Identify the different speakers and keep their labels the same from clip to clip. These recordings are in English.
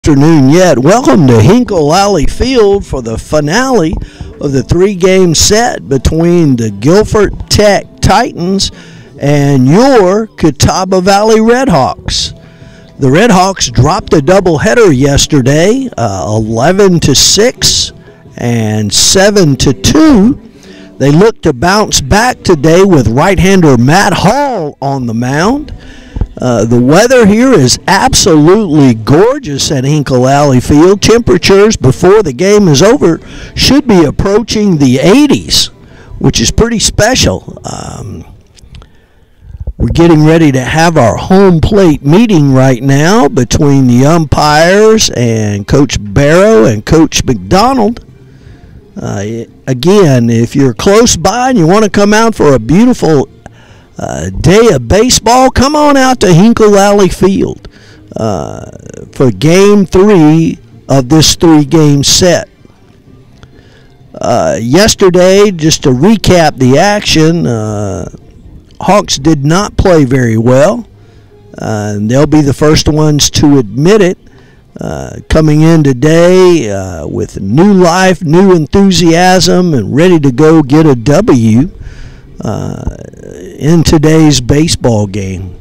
Speaker 1: Afternoon yet. Welcome to Hinkle Alley Field for the finale of the three-game set between the Guilford Tech Titans and your Catawba Valley Redhawks. The Redhawks dropped a doubleheader yesterday, 11-6 and 7-2. They look to bounce back today with right-hander Matt Hall on the mound. The weather here is absolutely gorgeous at Hinkle Alley Field. Temperatures before the game is over should be approaching the 80s, which is pretty special. We're getting ready to have our home plate meeting right now between the umpires and Coach Barrow and Coach McDonald. Again, if you're close by and you want to come out for a beautiful day of baseball, come on out to Hinkle Alley Field for Game 3 of this three-game set. Yesterday, just to recap the action, Hawks did not play very well. They'll be the first ones to admit it. Coming in today with new life, new enthusiasm, and ready to go get a W in today's baseball game.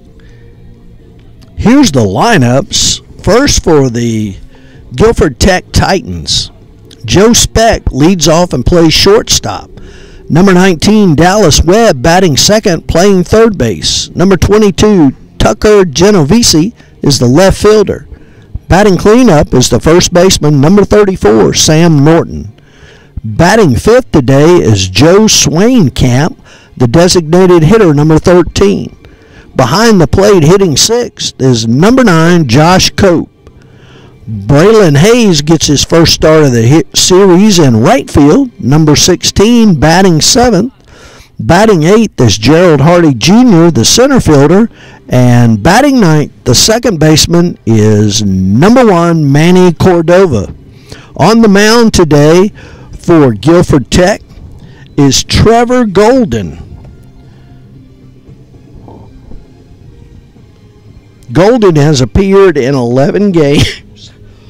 Speaker 1: Here's the lineups. First for the Guilford Tech Titans. Joe Speck leads off and plays shortstop. Number 19, Dallas Webb, batting second, playing third base. Number 22, Tucker Genovese, is the left fielder. Batting cleanup is the first baseman, number 34, Sam Norton. Batting fifth today is Joe Swainkamp, the designated hitter, number 13. Behind the plate hitting sixth is number 9, Josh Cope. Braylon Hayes gets his first start of the series in right field, number 16, batting seventh. Batting eighth is Gerald Hardy Jr., the center fielder. And batting ninth, the second baseman, is number 1, Manny Cordova. On the mound today for Guilford Tech is Trevor Golden. Golden has appeared in 11 games.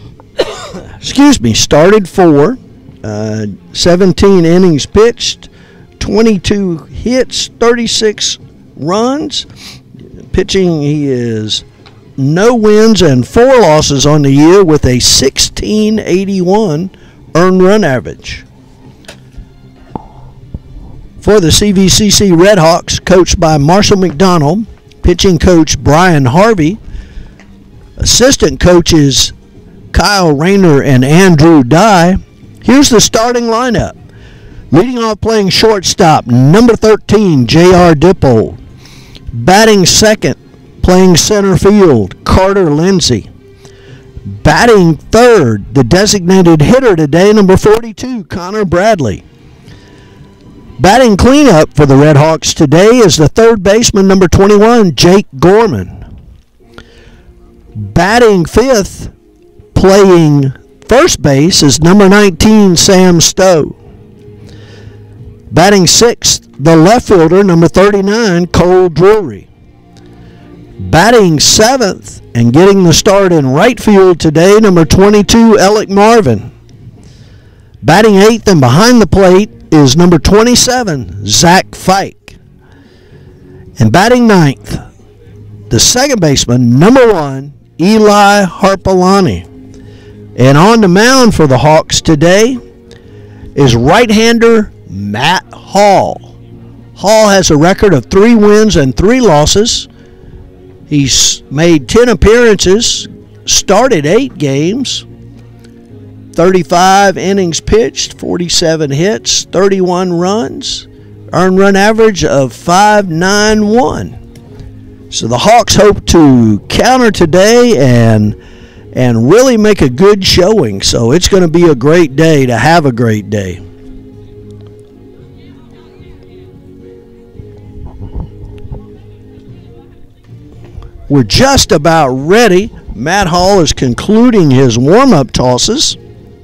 Speaker 1: Started 4, 17 innings pitched, 22 hits, 36 runs. Pitching, he is no wins and 4 losses on the year with a 1681 earned run average. For the CVCC Redhawks, coached by Marshall McDonald, pitching coach Brian Harvey, assistant coaches Kyle Rayner and Andrew Dye. Here's the starting lineup. Leading off playing shortstop, number 13, J.R. Dippold. Batting second, playing center field, Carter Lindsay. Batting third, the designated hitter today, number 42, Connor Bradley. Batting cleanup for the Redhawks today is the third baseman, number 21, Jake Gorman. Batting fifth, playing first base, is number 19, Sam Stowe. Batting sixth, the left fielder, number 39, Cole Drury. Batting seventh and getting the start in right field today, number 22, Alec Marvin. Batting eighth and behind the plate is number 27, Zach Fike. And batting ninth, the second baseman, number 1, Eli Harpalani. And on the mound for the Hawks today is right-hander Matt Hall. Hall has a record of 3 wins and 3 losses. He's made 10 appearances, started 8 games, 35 innings pitched, 47 hits, 31 runs, earned run average of 5.91. So the Hawks hope to counter today and really make a good showing. So it's going to be a great day to have a great day. We're just about ready. Matt Hall is concluding his warm-up tosses.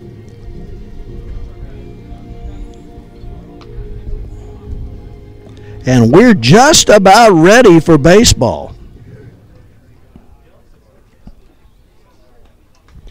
Speaker 1: And we're just about ready for baseball.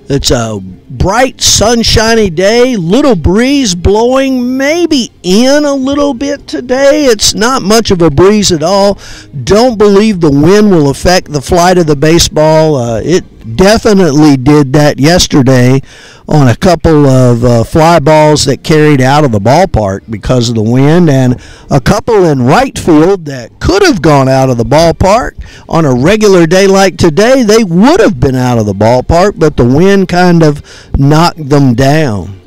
Speaker 1: It's a bright, sunshiny day, little breeze blowing, maybe in a little bit today. It's not much of a breeze at all. Don't believe the wind will affect the flight of the baseball. It definitely did that yesterday on a couple of fly balls that carried out of the ballpark because of the wind, and a couple in right field that could have gone out of the ballpark. On a regular day like today, they would have been out of the ballpark, but the wind kind of knocked them down.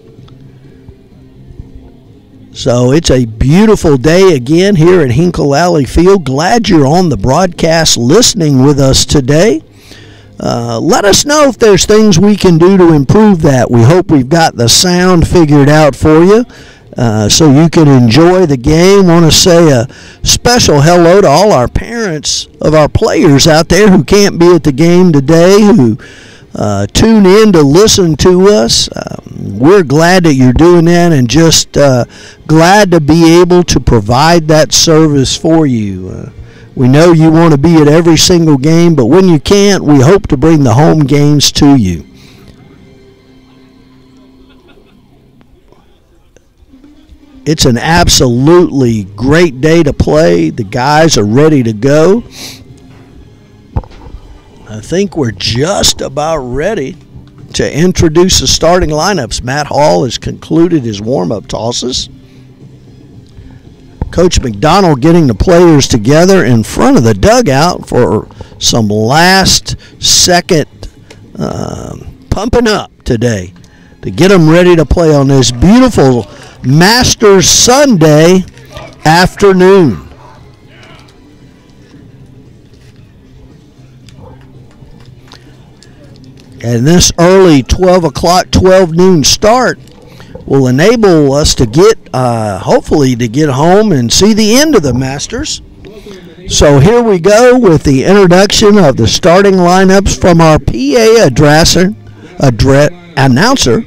Speaker 1: So it's a beautiful day again here at Hinkle Alley Field. Glad you're on the broadcast listening with us today. Let us know if there's things we can do to improve that. We hope we've got the sound figured out for you so you can enjoy the game. Want to say a special hello to all our parents of our players out there who can't be at the game today, who tune in to listen to us. We're glad that you're doing that, and just glad to be able to provide that service for you. We know you want to be at every single game, but when you can't, we hope to bring the home games to you. It's an absolutely great day to play. The guys are ready to go. I think we're just about ready to introduce the starting lineups. Matt Hall has concluded his warm-up tosses. Coach McDonald getting the players together in front of the dugout for some last-second pumping up today to get them ready to play on this beautiful Masters Sunday afternoon. And this early 12 o'clock, 12 noon start will enable us to get, hopefully, to get home and see the end of the Masters. So here we go with the introduction of the starting lineups from our PA announcer.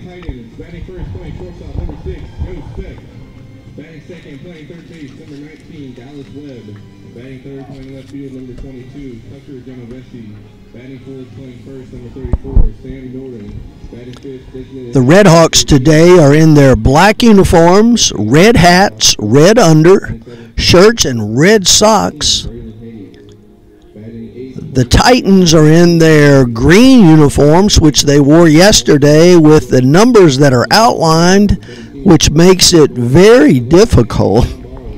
Speaker 1: The Redhawks today are in their black uniforms, red hats, red undershirts, and red socks. The Titans are in their green uniforms, which they wore yesterday, with the numbers that are outlined, which makes it very difficult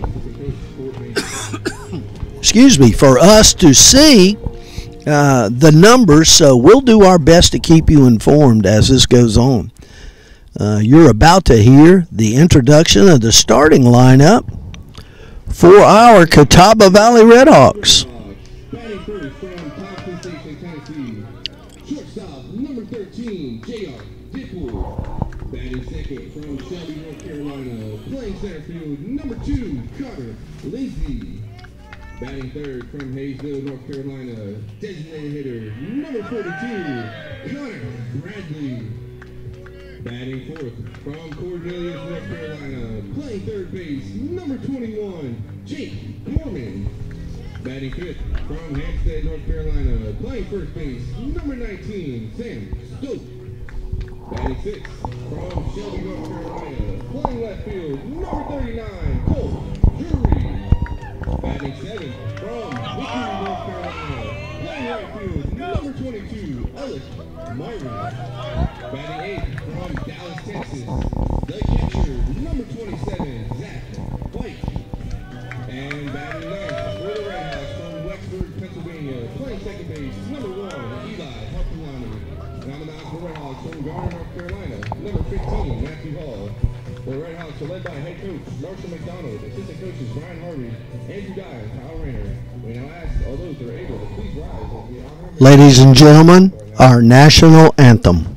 Speaker 1: for us to see the numbers, so we'll do our best to keep you informed as this goes on. You're about to hear the introduction of the starting lineup for our Catawba Valley Redhawks.
Speaker 2: Batting first from Thompson Station, Tennessee. Shortstop, number 13, J.R. Dipple. Batting second from Shelby, North Carolina. Playing center field, number 2, Carter Lindsey. Batting third from Hayesville, North Carolina. Designated hitter, number 42, Connor Bradley. Batting fourth from Cornelius, North Carolina. Playing third base, number 21, Jake Gorman. Batting fifth from Hampstead, North Carolina. Playing first base, number 19, Sam Stoke. Batting sixth from Shelby, North Carolina. Playing left field, number 39, Cole Drury. Batting seventh from Hickory, North Carolina. Playing right field, number 22, Ellis Myron. Batting eighth from Dallas, Texas. The catcher, number 27, Zach White. And batting ninth for the Redhawks from Wexford, Pennsylvania. Playing second base, number 1, Eli Harpolani. And on the mound for Redhawks from Garner, North Carolina. Number 15, Matthew Hall. The Redhawks are led by head coach Marshall McDonald, assistant coaches Brian Harvey, Andrew Dye, and Kyle Rayner. We now ask all those that are able to please rise as we honor.
Speaker 1: Ladies and gentlemen, our national anthem.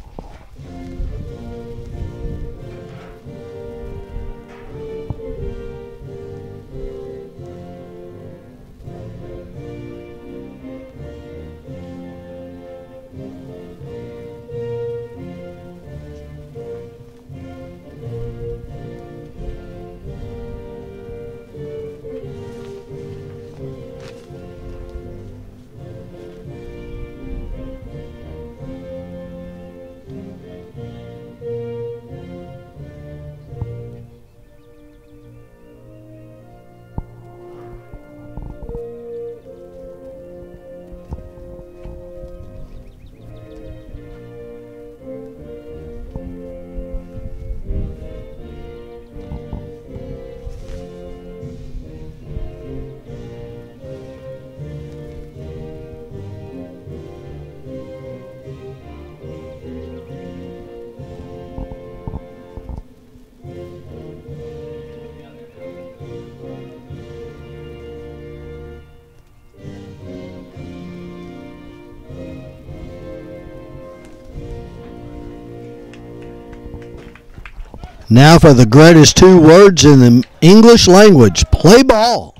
Speaker 1: Now for the greatest 2 words in the English language. Play ball.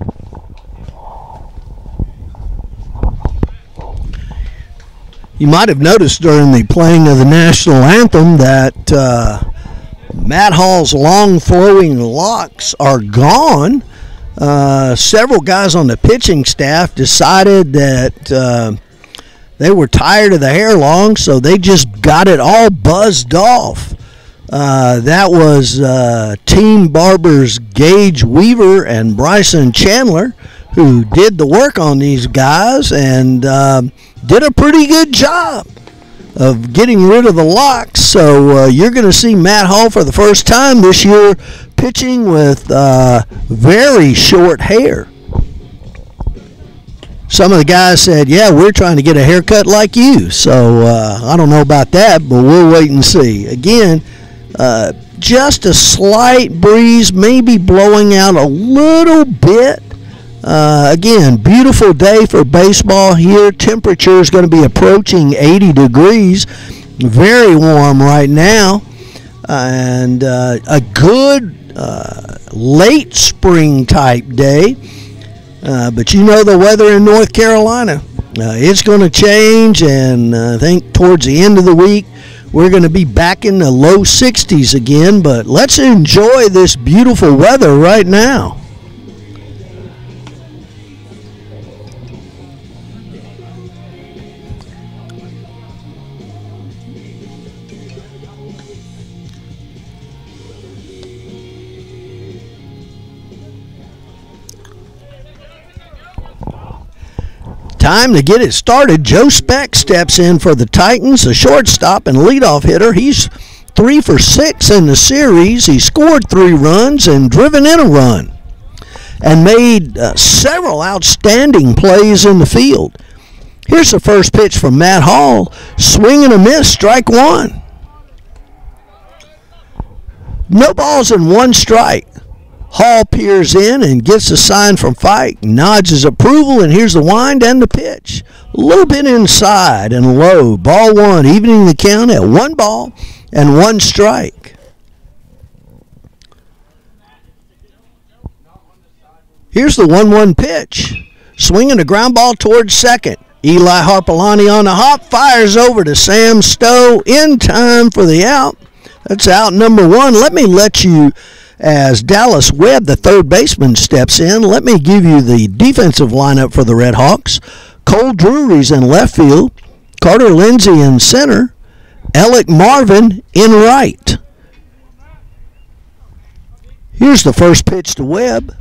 Speaker 1: You might have noticed during the playing of the national anthem that Matt Hall's long flowing locks are gone. Several guys on the pitching staff decided that they were tired of the hair long, so they just got it all buzzed off. That was team barbers Gage Weaver and Bryson Chandler who did the work on these guys and did a pretty good job of getting rid of the locks. So you're going to see Matt Hall for the first time this year pitching with very short hair. Some of the guys said, yeah, we're trying to get a haircut like you. So I don't know about that, but we'll wait and see. Again, just a slight breeze, maybe blowing out a little bit. Again, beautiful day for baseball here. Temperature is going to be approaching 80 degrees. Very warm right now. And a good late spring type day. But you know the weather in North Carolina. It's going to change, and I think towards the end of the week, we're going to be back in the low 60s again, but let's enjoy this beautiful weather right now. Time to get it started. Joe Speck steps in for the Titans, a shortstop and leadoff hitter. He's 3 for 6 in the series. He scored 3 runs and driven in a run and made several outstanding plays in the field. Here's the first pitch from Matt Hall. Swing and a miss, strike 1. No balls and 1 strike. Hall peers in and gets a sign from Fike, nods his approval, and here's the wind and the pitch. A little bit inside and low. Ball 1, evening the count at 1 ball and 1 strike. Here's the 1-1 pitch. Swinging a ground ball towards second. Eli Harpelani on the hop, fires over to Sam Stowe in time for the out. That's out number 1. Let me let you, as Dallas Webb, the third baseman, steps in, let me give you the defensive lineup for the Red Hawks. Cole Drury's in left field, Carter Lindsay in center, Alec Marvin in right. Here's the first pitch to Webb.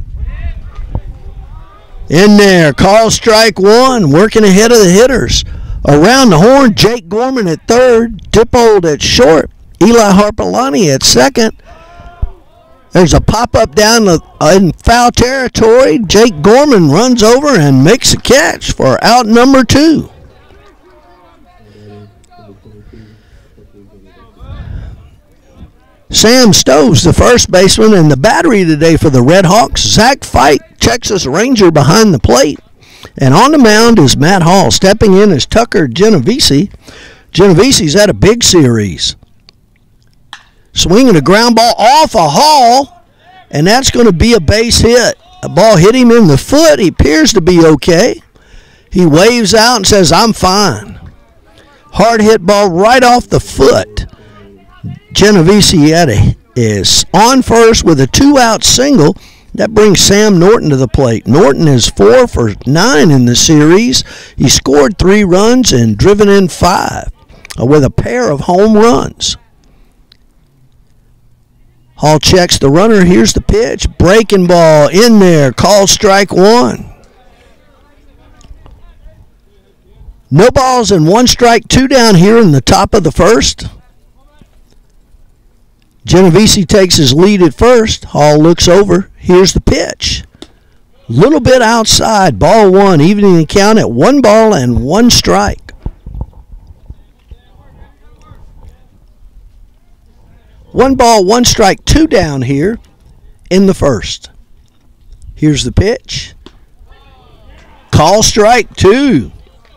Speaker 1: In there, call strike 1, working ahead of the hitters. Around the horn, Jake Gorman at third, Dippold at short, Eli Harpelani at second. There's a pop-up down in foul territory. Jake Gorman runs over and makes a catch for out number 2. Sam Stowe's the first baseman, and the battery today for the Red Hawks, Zach Fike, Texas Ranger behind the plate. And on the mound is Matt Hall. Stepping in is Tucker Genovese. Genovese's had a big series. Swinging a ground ball off a Hall, and that's going to be a base hit. A ball hit him in the foot. He appears to be okay. He waves out and says, I'm fine. Hard hit ball right off the foot. Genovese is on first with a 2-out single. That brings Sam Norton to the plate. Norton is 4 for 9 in the series. He scored 3 runs and driven in 5 with a pair of home runs. Hall checks the runner. Here's the pitch. Breaking ball in there. Called strike 1. No balls and 1 strike, 2 down here in the top of the first. Genovese takes his lead at first. Hall looks over. Here's the pitch. Little bit outside. Ball 1. Evening the count at 1 ball and 1 strike. 1 ball, 1 strike, 2 down here in the first. Here's the pitch. Call strike 2.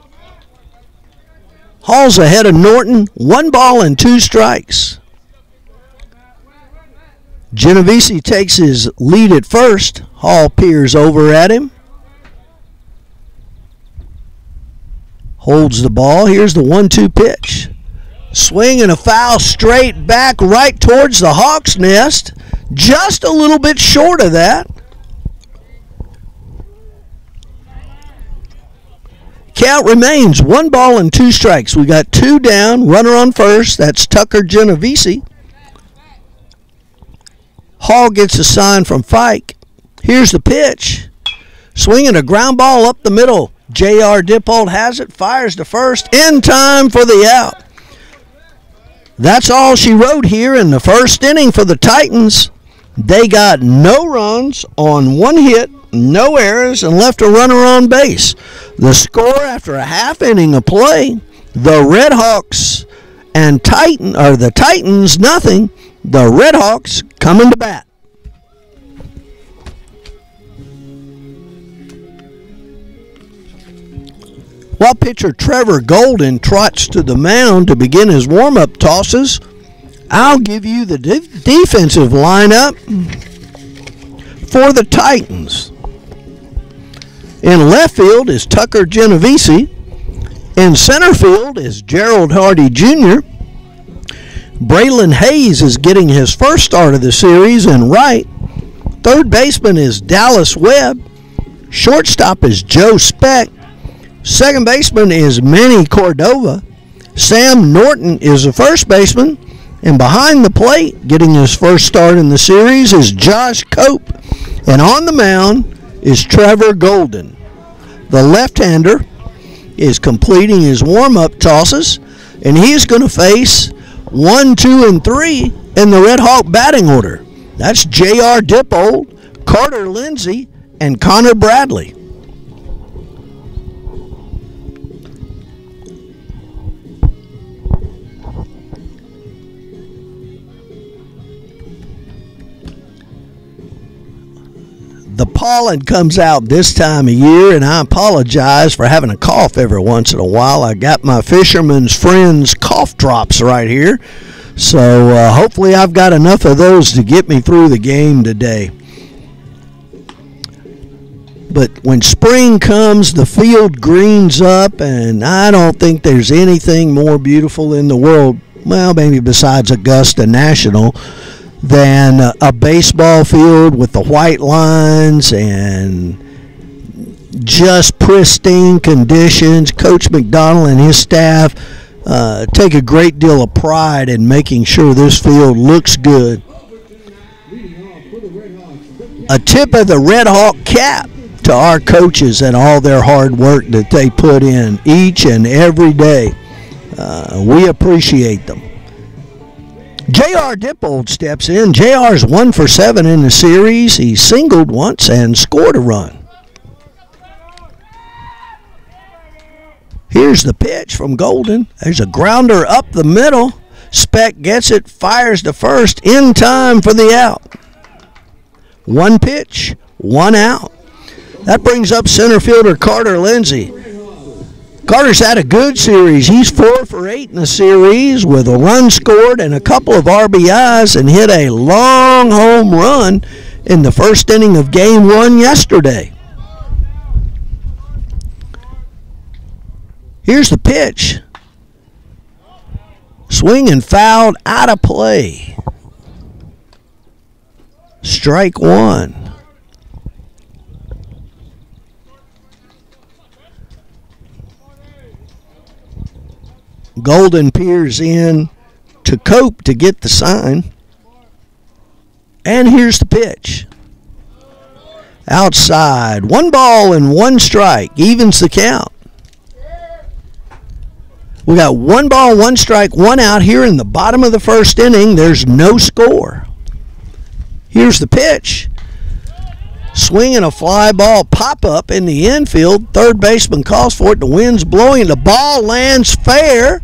Speaker 1: Hall's ahead of Norton. 1 ball and 2 strikes. Genovese takes his lead at first. Hall peers over at him. Holds the ball. Here's the 1-2 pitch. Swing and a foul straight back right towards the Hawks' nest. Just a little bit short of that. Count remains 1 ball and 2 strikes. We got 2 down. Runner on first. That's Tucker Genovese. Hall gets a sign from Fike. Here's the pitch. Swinging a ground ball up the middle. J.R. Dippold has it. Fires to first. In time for the out. That's all she wrote here in the first inning for the Titans. They got no runs on 1 hit, no errors, and left a runner on base. The score after a half inning of play, the Redhawks and the Titans nothing. The Redhawks coming to bat. While pitcher Trevor Golden trots to the mound to begin his warm-up tosses, I'll give you the defensive lineup for the Titans. In left field is Tucker Genovese. In center field is Gerald Hardy Jr. Braylon Hayes is getting his first start of the series in right. Third baseman is Dallas Webb. Shortstop is Joe Speck. Second baseman is Manny Cordova. Sam Norton is the first baseman. And behind the plate, getting his first start in the series, is Josh Cope. And on the mound is Trevor Golden. The left-hander is completing his warm-up tosses, and he's going to face 1, 2, and 3 in the Red Hawk batting order. That's J.R. Dippold, Carter Lindsay, and Connor Bradley. The pollen comes out this time of year, and I apologize for having a cough every once in a while. I got my Fisherman's Friends cough drops right here, so hopefully I've got enough of those to get me through the game today. But when spring comes, the field greens up, and I don't think there's anything more beautiful in the world, well, maybe besides Augusta National, than a baseball field with the white lines and just pristine conditions. Coach McDonald and his staff take a great deal of pride in making sure this field looks good. A tip of the Red Hawk cap to our coaches and all their hard work that they put in each and every day. We appreciate them. J.R. Dippold steps in. J.R.'s 1 for 7 in the series. He singled once and scored a run. Here's the pitch from Golden. There's a grounder up the middle. Speck gets it, fires to first in time for the out. 1 pitch, 1 out. That brings up center fielder Carter Lindsay. Carter's had a good series. He's 4 for 8 in the series with a run scored and a couple of RBIs, and hit a long home run in the first inning of Game 1 yesterday. Here's the pitch. Swing and fouled out of play. Strike 1. Golden peers in to Cope to get the sign. And here's the pitch. Outside. 1 ball and 1 strike. Evens the count. We got 1 ball, 1 strike, 1 out here in the bottom of the first inning. There's no score. Here's the pitch. Swinging a fly ball pop-up in the infield. Third baseman calls for it. The wind's blowing. The ball lands fair.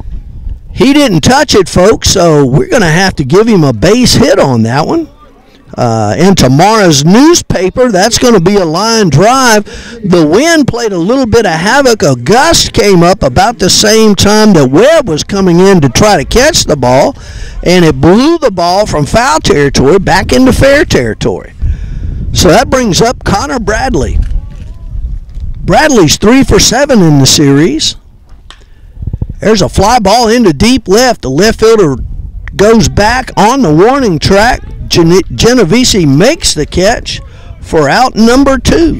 Speaker 1: He didn't touch it, folks, so we're going to have to give him a base hit on that one. In tomorrow's newspaper, that's going to be a line drive. The wind played a little bit of havoc. A gust came up about the same time that Webb was coming in to try to catch the ball, and it blew the ball from foul territory back into fair territory. So that brings up Connor Bradley. Bradley's 3 for 7 in the series. There's a fly ball into deep left. The left fielder goes back on the warning track. Genovese makes the catch for out number 2.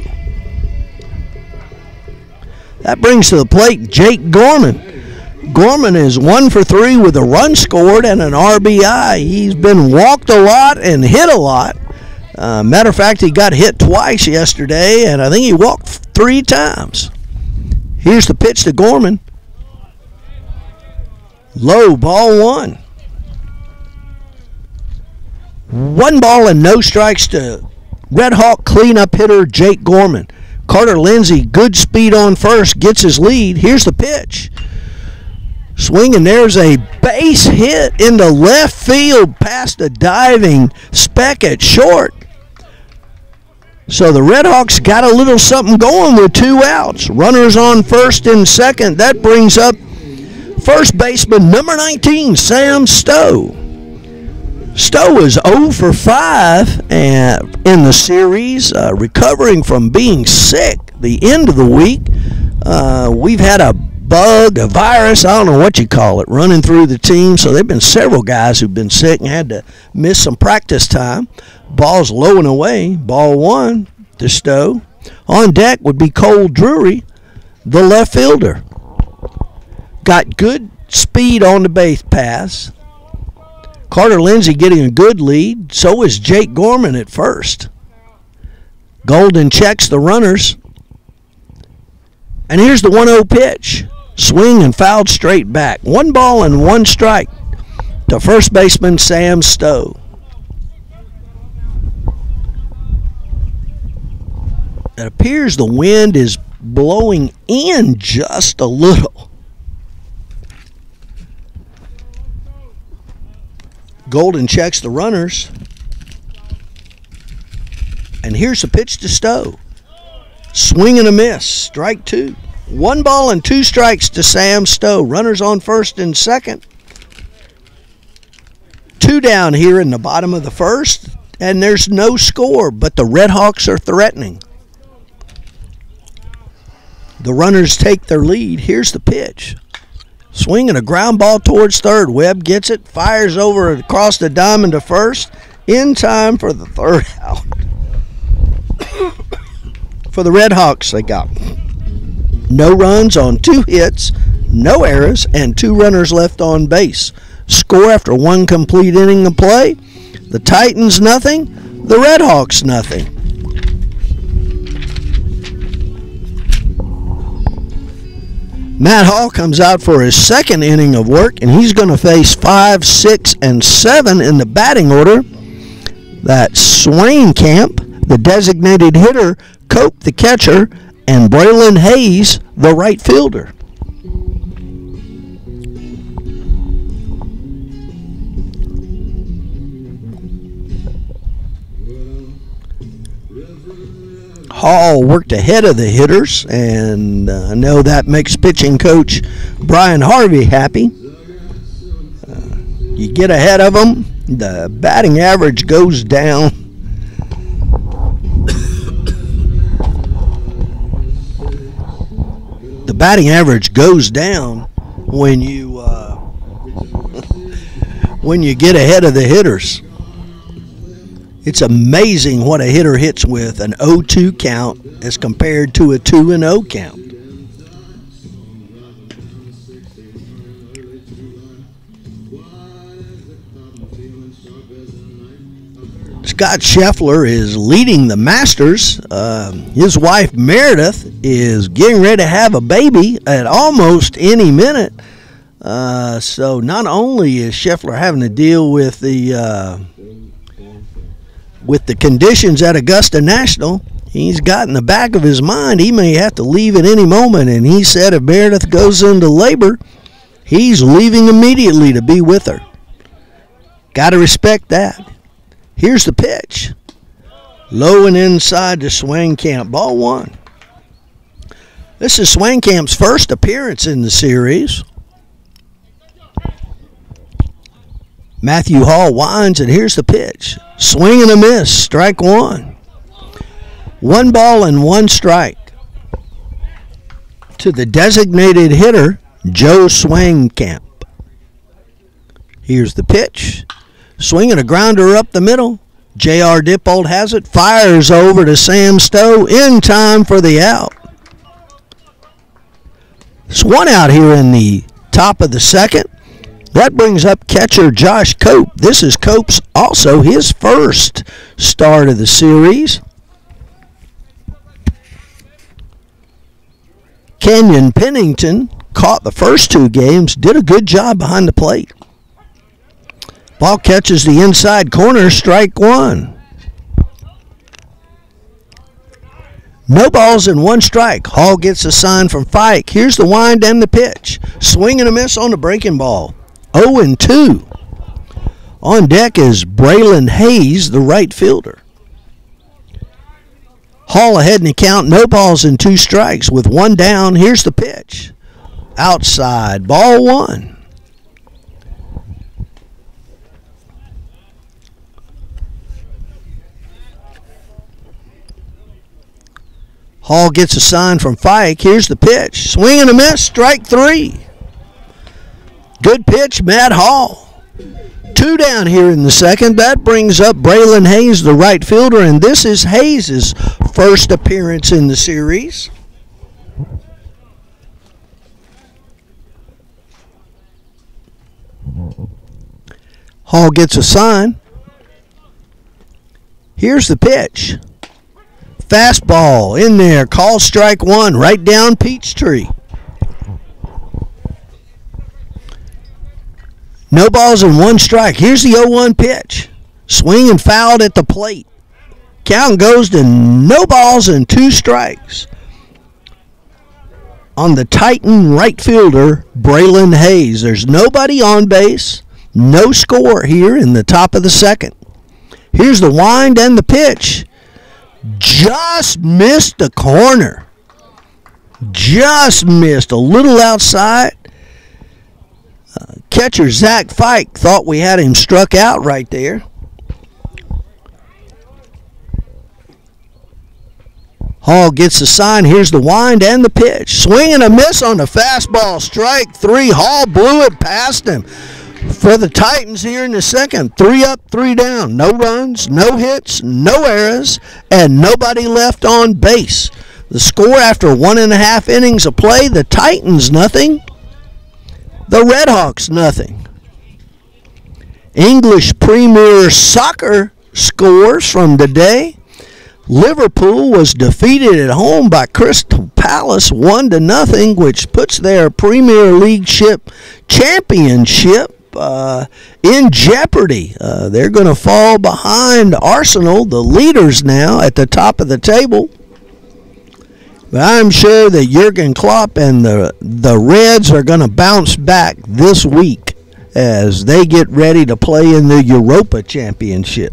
Speaker 1: That brings to the plate Jake Gorman. Gorman is 1 for 3 with a run scored and an RBI. He's been walked a lot and hit a lot. Matter of fact, he got hit twice yesterday, and I think he walked 3 times. Here's the pitch to Gorman. Low, ball 1. 1 ball and no strikes to Red Hawk cleanup hitter Jake Gorman. Carter Lindsay, good speed on first, gets his lead. Here's the pitch. Swing, and there's a base hit into left field past a diving Speck at short. So the Red Hawks got a little something going with 2 outs. Runners on first and second. That brings up first baseman number 19, Sam Stowe. Stowe is 0 for 5 in the series, recovering from being sick the end of the week. We've had a bug, a virus, I don't know what you call it, running through the team. So there have been several guys who've been sick and had to miss some practice time. Ball's low and away. Ball 1 to Stowe. On deck would be Cole Drury, the left fielder. Got good speed on the base pass. Carter Lindsay getting a good lead. So is Jake Gorman at first. Golden checks the runners. And here's the 1-0 pitch. Swing and fouled straight back. 1 ball and 1 strike to first baseman Sam Stowe. It appears the wind is blowing in just a little. Golden checks the runners. And here's the pitch to Stowe. Swing and a miss. Strike 2. 1 ball and 2 strikes to Sam Stowe. Runners on first and second. 2 down here in the bottom of the first. And there's no score, but the Red Hawks are threatening. The runners take their lead. Here's the pitch. Swing and a ground ball towards third. Webb gets it, fires over across the diamond to first, in time for the 3rd out. For the Red Hawks, they got no runs on 2 hits, no errors, and 2 runners left on base. Score after 1 complete inning of play. The Titans nothing, the Red Hawks nothing. Matt Hall comes out for his 2nd inning of work, and he's going to face 5, 6, and 7 in the batting order. That's Swain Camp, the designated hitter, Cope, the catcher, and Braylon Hayes, the right fielder. Hall worked ahead of the hitters, and I know that makes pitching coach Brian Harvey happy. You get ahead of them, the batting average goes down. The batting average goes down when you get ahead of the hitters. It's amazing what a hitter hits with an 0-2 count as compared to a 2-0 count. Scott Scheffler is leading the Masters. His wife Meredith is getting ready to have a baby at almost any minute. So not only is Scheffler having to deal with the conditions at Augusta National, he's got in the back of his mind he may have to leave at any moment, and he said if Meredith goes into labor, he's leaving immediately to be with her. Got to respect that. Here's the pitch. Low and inside to Swainkamp. Ball one. This is Swainkamp's first appearance in the series. Matthew Hall winds, and here's the pitch. Swing and a miss. Strike one. 1 ball and 1 strike to the designated hitter, Joe Swainkamp. Here's the pitch. Swinging a grounder up the middle. J.R. Dippold has it. Fires over to Sam Stowe in time for the out. There's one out here in the top of the second. That brings up catcher Josh Cope. This is Cope's also his first start of the series. Kenyon Pennington caught the first 2 games, did a good job behind the plate. Ball catches the inside corner, strike one. No balls and 1 strike. Hall gets a sign from Fike. Here's the wind and the pitch. Swing and a miss on the breaking ball. 0-2. On deck is Braylon Hayes, the right fielder. Hall ahead in the count. No balls and 2 strikes with 1 down. Here's the pitch. Outside. Ball 1. Hall gets a sign from Fike. Here's the pitch. Swing and a miss. Strike 3. Good pitch, Matt Hall. 2 down here in the second. That brings up Braylon Hayes, the right fielder, and this is Hayes' first appearance in the series. Hall gets a sign. Here's the pitch. Fastball in there. Call strike 1 right down Peachtree. No balls and 1 strike. Here's the 0-1 pitch. Swing and fouled at the plate. Count goes to no balls and 2 strikes on the Titan right fielder, Braylon Hayes. There's nobody on base. No score here in the top of the second. Here's the wind and the pitch. Just missed the corner. Just missed a little outside. Catcher Zach Fike thought we had him struck out right there. Hall gets the sign. Here's the wind and the pitch. Swing and a miss on the fastball. Strike 3. Hall blew it past him. For the Titans here in the second, 3 up, 3 down. No runs, no hits, no errors, and nobody left on base. The score after 1.5 innings of play, the Titans nothing, the Redhawks nothing. English Premier Soccer scores from today. Liverpool was defeated at home by Crystal Palace 1-0, which puts their Premier League championship in jeopardy. They're going to fall behind Arsenal, the leaders now at the top of the table. But I'm sure that Jurgen Klopp and the Reds are going to bounce back this week as they get ready to play in the Europa Championship.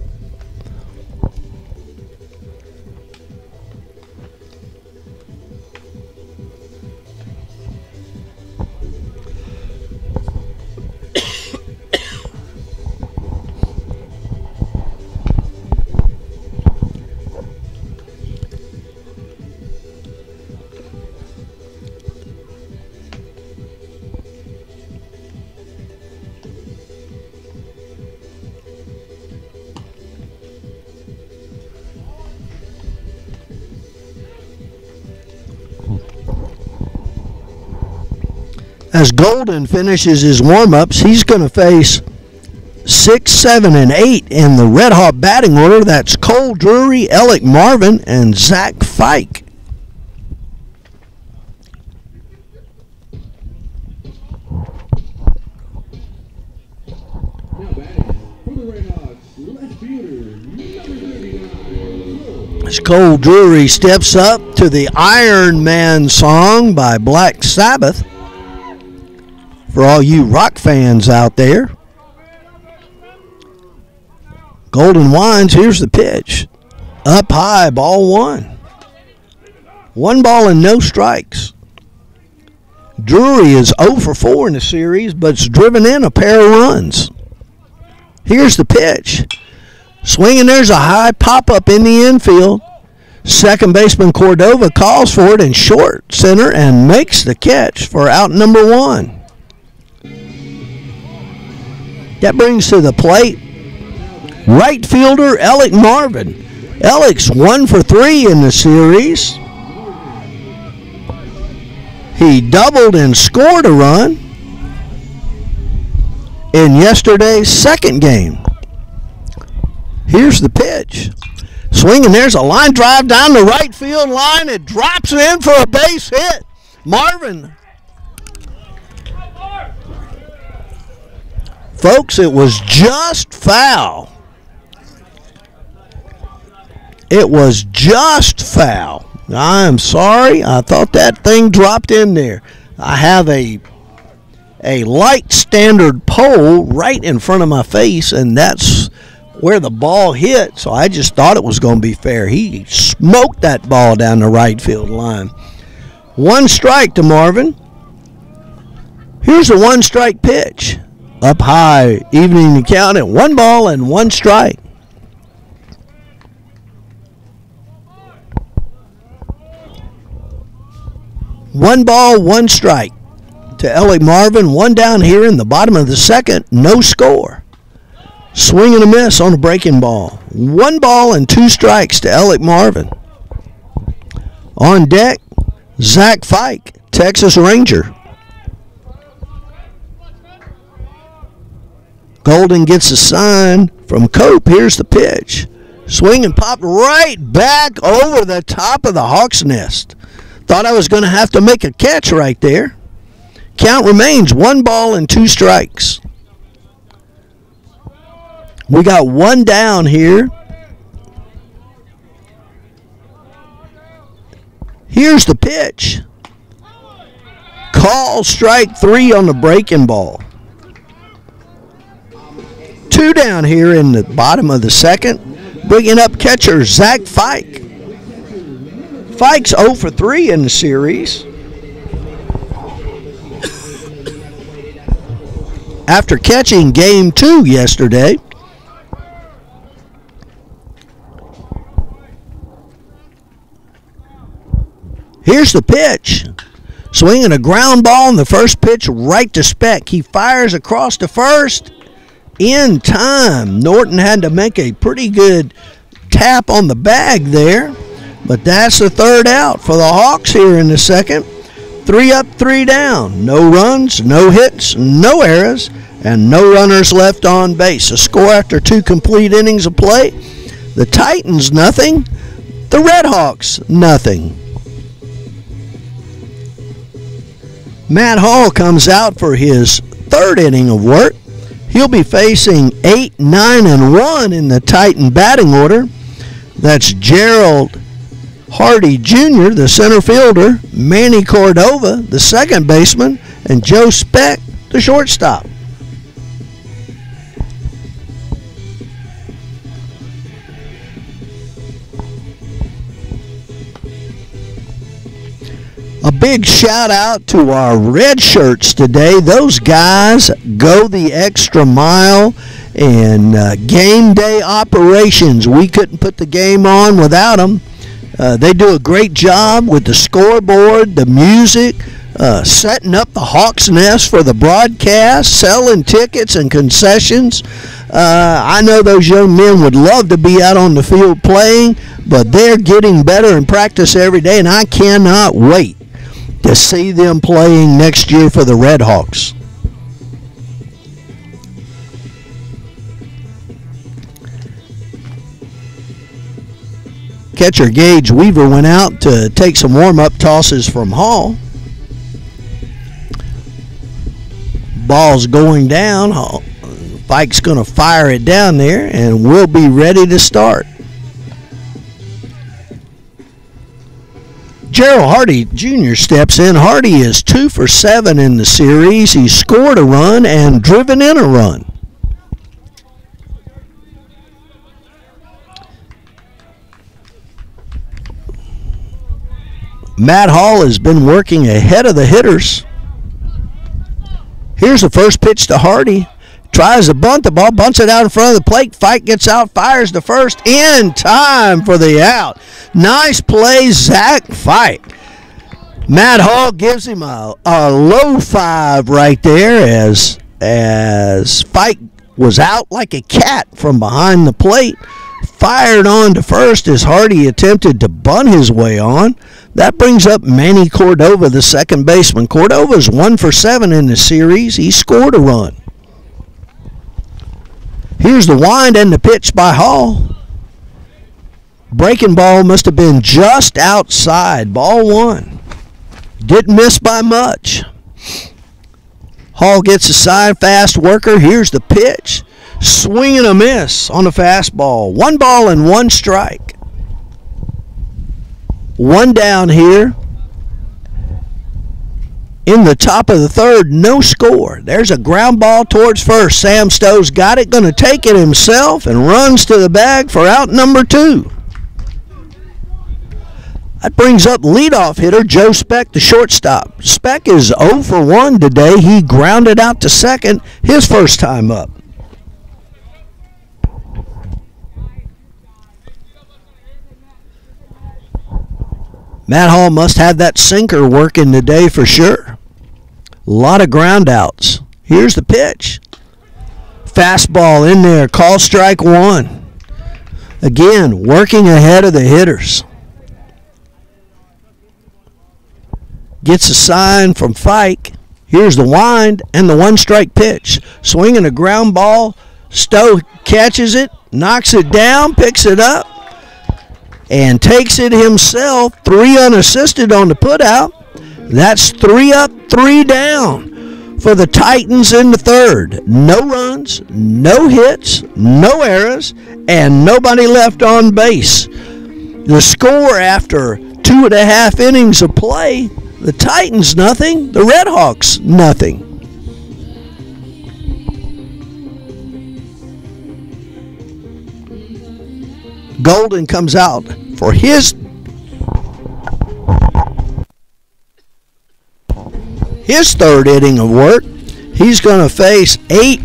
Speaker 1: As Golden finishes his warm-ups, he's going to face 6, 7, and 8 in the Red Hawk batting order. That's Cole Drury, Alec Marvin, and Zach Fike.
Speaker 2: Now batting for the Red Hawks, left fielder, number 39.
Speaker 1: As Cole Drury steps up to the Iron Man song by Black Sabbath. For all you rock fans out there. Golden winds. Here's the pitch. Up high, ball one. 1 ball and no strikes. Drury is 0 for 4 in the series, but it's driven in a pair of runs. Here's the pitch. Swinging, there's a high pop-up in the infield. Second baseman Cordova calls for it in short center and makes the catch for out number 1. That brings to the plate right fielder Alec Marvin. Alec's 1 for 3 in the series. He doubled and scored a run in yesterday's second game. Here's the pitch. Swinging, there's a line drive down the right field line. It drops in for a base hit. Marvin. Folks, it was just foul. It was just foul. I'm sorry. I thought that thing dropped in there. I have a light standard pole right in front of my face, and that's where the ball hit, so I just thought it was going to be fair. He smoked that ball down the right field line. 1 strike to Marvin. Here's a 1-strike pitch. Up high, evening the count at 1 ball and 1 strike. One ball, 1 strike to Alec Marvin. 1 down here in the bottom of the second. No score. Swing and a miss on a breaking ball. 1 ball and 2 strikes to Alec Marvin. On deck, Zach Fike, Texas Ranger. Golden gets a sign from Cope. Here's the pitch. Swing and popped right back over the top of the Hawk's nest. Thought I was going to have to make a catch right there. Count remains 1 ball and 2 strikes. We got 1 down here. Here's the pitch. Call strike 3 on the breaking ball. 2 down here in the bottom of the second. Bringing up catcher Zach Fike. Fike's 0 for 3 in the series. After catching game 2 yesterday. Here's the pitch. Swinging a ground ball in the first pitch right to Speck. He fires across to first in time. Norton had to make a pretty good tap on the bag there. But that's the 3rd out for the Hawks here in the second. 3 up, 3 down. No runs, no hits, no errors, and no runners left on base. A score after 2 complete innings of play. The Titans, nothing. The Red Hawks, nothing. Matt Hall comes out for his 3rd inning of work. He'll be facing 8, 9, and 1 in the Titan batting order. That's Gerald Hardy Jr., the center fielder, Manny Cordova, the second baseman, and Joe Speck, the shortstop. A big shout out to our red shirts today. Those guys go the extra mile in game day operations. We couldn't put the game on without them. They do a great job with the scoreboard, the music, setting up the Hawks Nest for the broadcast, selling tickets and concessions. I know those young men would love to be out on the field playing, but they're getting better in practice every day, and I cannot wait to see them playing next year for the Red Hawks. Catcher Gage Weaver went out to take some warm-up tosses from Hall. Ball's going down. Fike's going to fire it down there, and we'll be ready to start. Gerald Hardy Jr. steps in. Hardy is 2 for 7 in the series. He scored a run and driven in a run. Matt Hall has been working ahead of the hitters. Here's the first pitch to Hardy. Tries to bunt the ball, bunts it out in front of the plate. Fike gets out, fires the first in time for the out. Nice play, Zach Fike. Matt Hall gives him a low five right there as Fike was out like a cat from behind the plate. Fired on to first as Hardy attempted to bunt his way on. That brings up Manny Cordova, the second baseman. Cordova's 1 for 7 in the series. He scored a run. Here's the wind and the pitch by Hall. Breaking ball must have been just outside. Ball 1. Didn't miss by much. Hall gets a side, fast worker. Here's the pitch. Swing and a miss on the fastball. 1 ball and 1 strike. 1 down here. In the top of the third, no score. There's a ground ball towards first. Sam Stowe's got it, going to take it himself and runs to the bag for out number 2. That brings up leadoff hitter Joe Speck, the shortstop. Speck is 0 for 1 today. He grounded out to second his first time up. Matt Hall must have that sinker working today for sure. A lot of ground outs. Here's the pitch. Fastball in there. Call strike 1. Again, working ahead of the hitters. Gets a sign from Fike. Here's the wind and the 1-strike pitch. Swinging a ground ball. Stowe catches it, knocks it down, picks it up, and takes it himself. 3 unassisted on the putout. That's 3 up, 3 down for the Titans in the third. No runs, no hits, no errors, and nobody left on base. The score after 2.5 innings of play, the Titans nothing, the Red Hawks nothing. Golden comes out for his third inning of work. He's going to face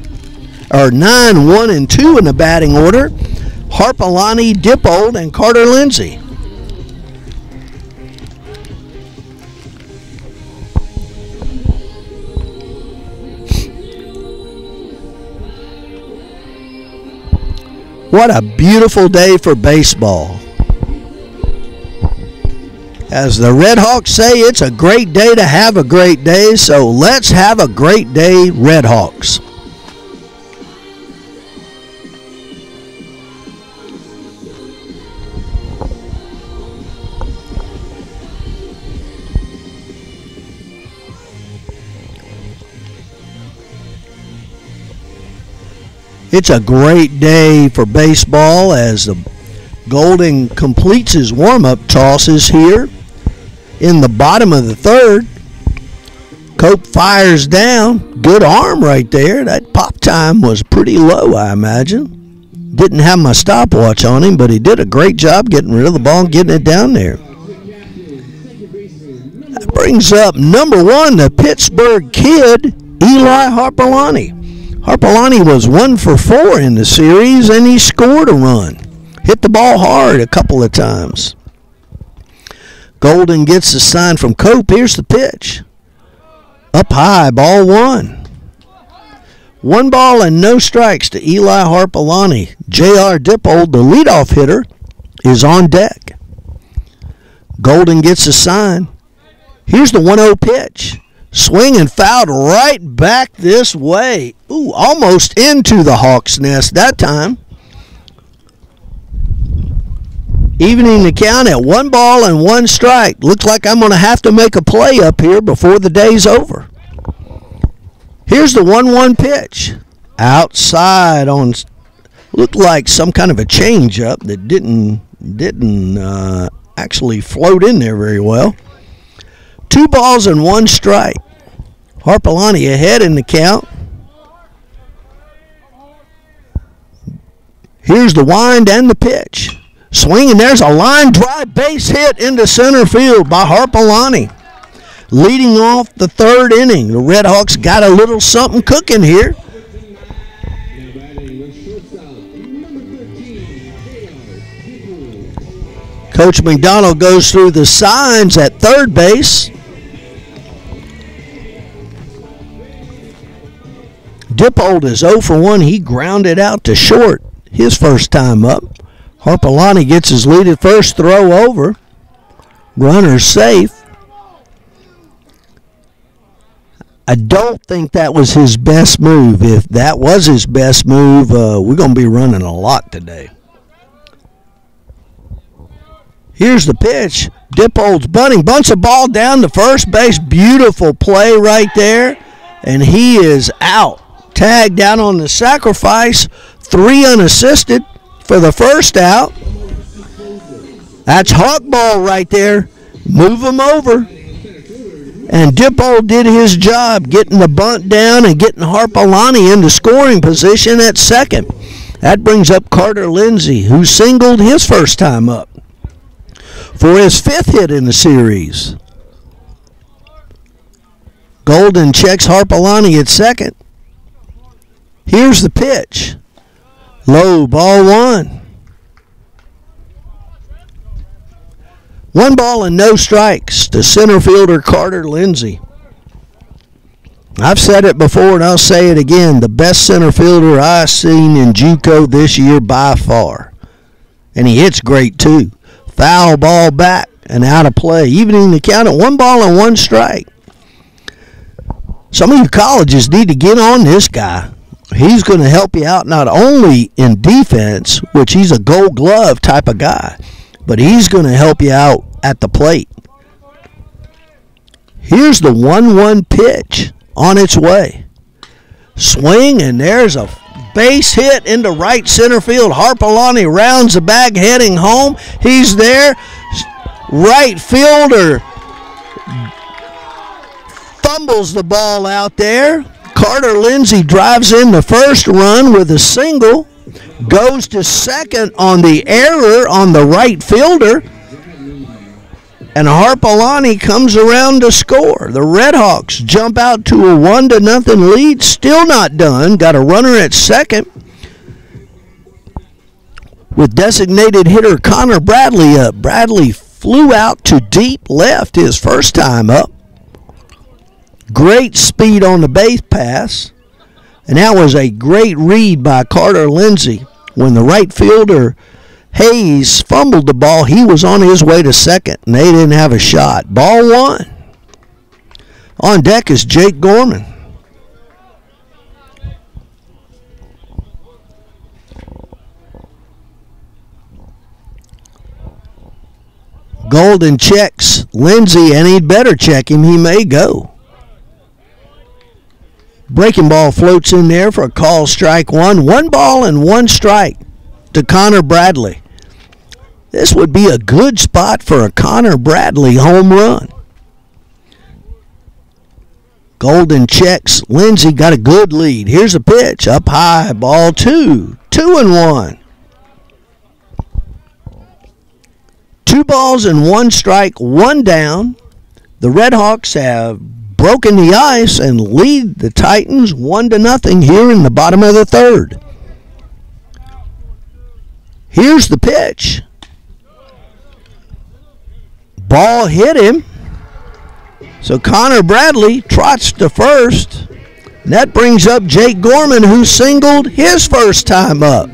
Speaker 1: 9, 1, and 2 in the batting order. Harpalani, Dippold, and Carter Lindsay. What a beautiful day for baseball. As the Red Hawks say, it's a great day to have a great day, so let's have a great day, Red Hawks. It's a great day for baseball as the Golden completes his warm-up tosses here in the bottom of the third. Cope fires down. Good arm right there. That pop time was pretty low, I imagine. Didn't have my stopwatch on him, but he did a great job getting rid of the ball and getting it down there. That brings up number 1, the Pittsburgh Kid, Eli Harpalani. Harpalani was 1 for 4 in the series, and he scored a run. Hit the ball hard a couple of times. Golden gets the sign from Cope. Here's the pitch. Up high, ball 1. 1 ball and no strikes to Eli Harpalani. J.R. Dippold, the leadoff hitter, is on deck. Golden gets the sign. Here's the 1-0 pitch. Swing and fouled right back this way. Ooh, almost into the Hawks' nest that time. Evening the count at 1 ball and 1 strike. Looks like I'm going to have to make a play up here before the day's over. Here's the 1-1 pitch. Outside on, looked like some kind of a changeup that didn't actually float in there very well. 2 balls and 1 strike. Harpalani ahead in the count. Here's the wind and the pitch. Swing, and there's a line drive base hit into center field by Harpalani. Leading off the third inning, the Red Hawks got a little something cooking here. Coach McDonald goes through the signs at third base. Dippold is 0 for 1. He grounded out to short his first time up. Harpalani gets his lead at first, throw over. Runner safe. I don't think that was his best move. If that was his best move, we're going to be running a lot today. Here's the pitch. Dippold's bunting. Bunts a ball down to first base. Beautiful play right there. And he is out. Tagged out on the sacrifice. 3 unassisted for the first out. That's hawk ball right there. Move him over. And Dippold did his job getting the bunt down and getting Harpalani into scoring position at second. That brings up Carter Lindsay, who singled his first time up for his 5th hit in the series. Golden checks Harpalani at second. Here's the pitch. Low, ball 1. 1 ball and no strikes to center fielder Carter Lindsay. I've said it before and I'll say it again. The best center fielder I've seen in JUCO this year by far. And he hits great too. Foul ball back and out of play. Evening the count at 1 ball and 1 strike. Some of you colleges need to get on this guy. He's going to help you out not only in defense, which he's a gold glove type of guy, but he's going to help you out at the plate. Here's the 1-1 pitch on its way. Swing, and there's a base hit into right center field. Harpalani rounds the bag heading home. He's there. Right fielder fumbles the ball out there. Carter Lindsay drives in the first run with a single. Goes to second on the error on the right fielder. And Harpalani comes around to score. The Red Hawks jump out to a 1-0 lead. Still not done. Got a runner at second with designated hitter Connor Bradley up. Bradley flew out to deep left his first time up. Great speed on the base pass. And that was a great read by Carter Lindsay. When the right fielder Hayes fumbled the ball, he was on his way to second, and they didn't have a shot. Ball 1. On deck is Jake Gorman. Golden checks Lindsay, and he'd better check him. He may go. Breaking ball floats in there for a call, strike 1. 1 ball and 1 strike to Connor Bradley. This would be a good spot for a Connor Bradley home run. Golden checks. Lindsay got a good lead. Here's a pitch. Up high. Ball 2. 2-1. 2 balls and 1 strike. 1 down. The Red Hawks have broken the ice and lead the Titans 1-0 here in the bottom of the third. Here's the pitch. Ball hit him. So Connor Bradley trots to first. And that brings up Jake Gorman, who singled his first time up.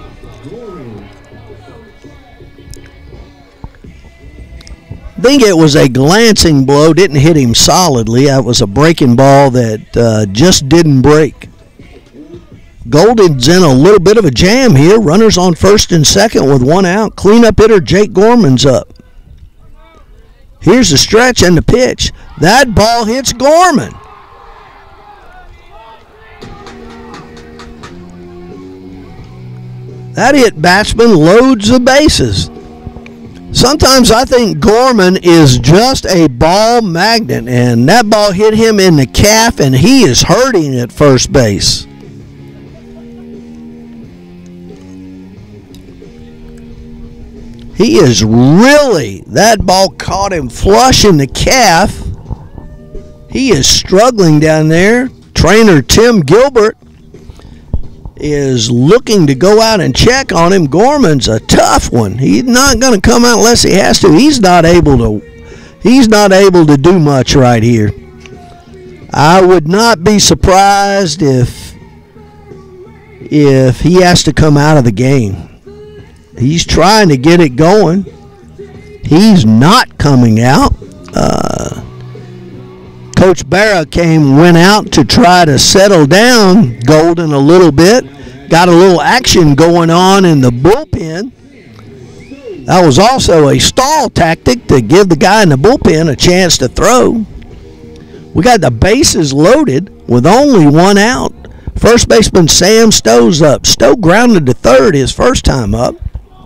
Speaker 1: I think it was a glancing blow, didn't hit him solidly. That was a breaking ball that just didn't break. Golden's in a little bit of a jam here. Runners on first and second with 1 out. Cleanup hitter Jake Gorman's up. Here's the stretch and the pitch. That ball hits Gorman. That hit batsman loads the bases. Sometimes I think Gorman is just a ball magnet, and that ball hit him in the calf, and he is hurting at first base. He is really, that ball caught him flush in the calf. He is struggling down there. Trainer Tim Gilbert is looking to go out and check on him. Gorman's a tough one. He's not going to come out unless he has to. He's not able to do much right here. I would not be surprised if he has to come out of the game. He's trying to get it going. He's not coming out. Coach Barra went out to try to settle down Golden a little bit. Got a little action going on in the bullpen. That was also a stall tactic to give the guy in the bullpen a chance to throw. We got the bases loaded with only one out. First baseman Sam Stowe's up. Stowe grounded to third his first time up.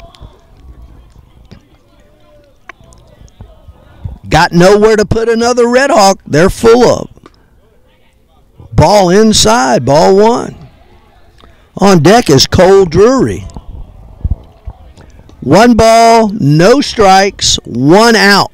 Speaker 1: Got nowhere to put another Red Hawk. They're full of. Ball inside, ball one. On deck is Cole Drury. 1 ball, no strikes, 1 out.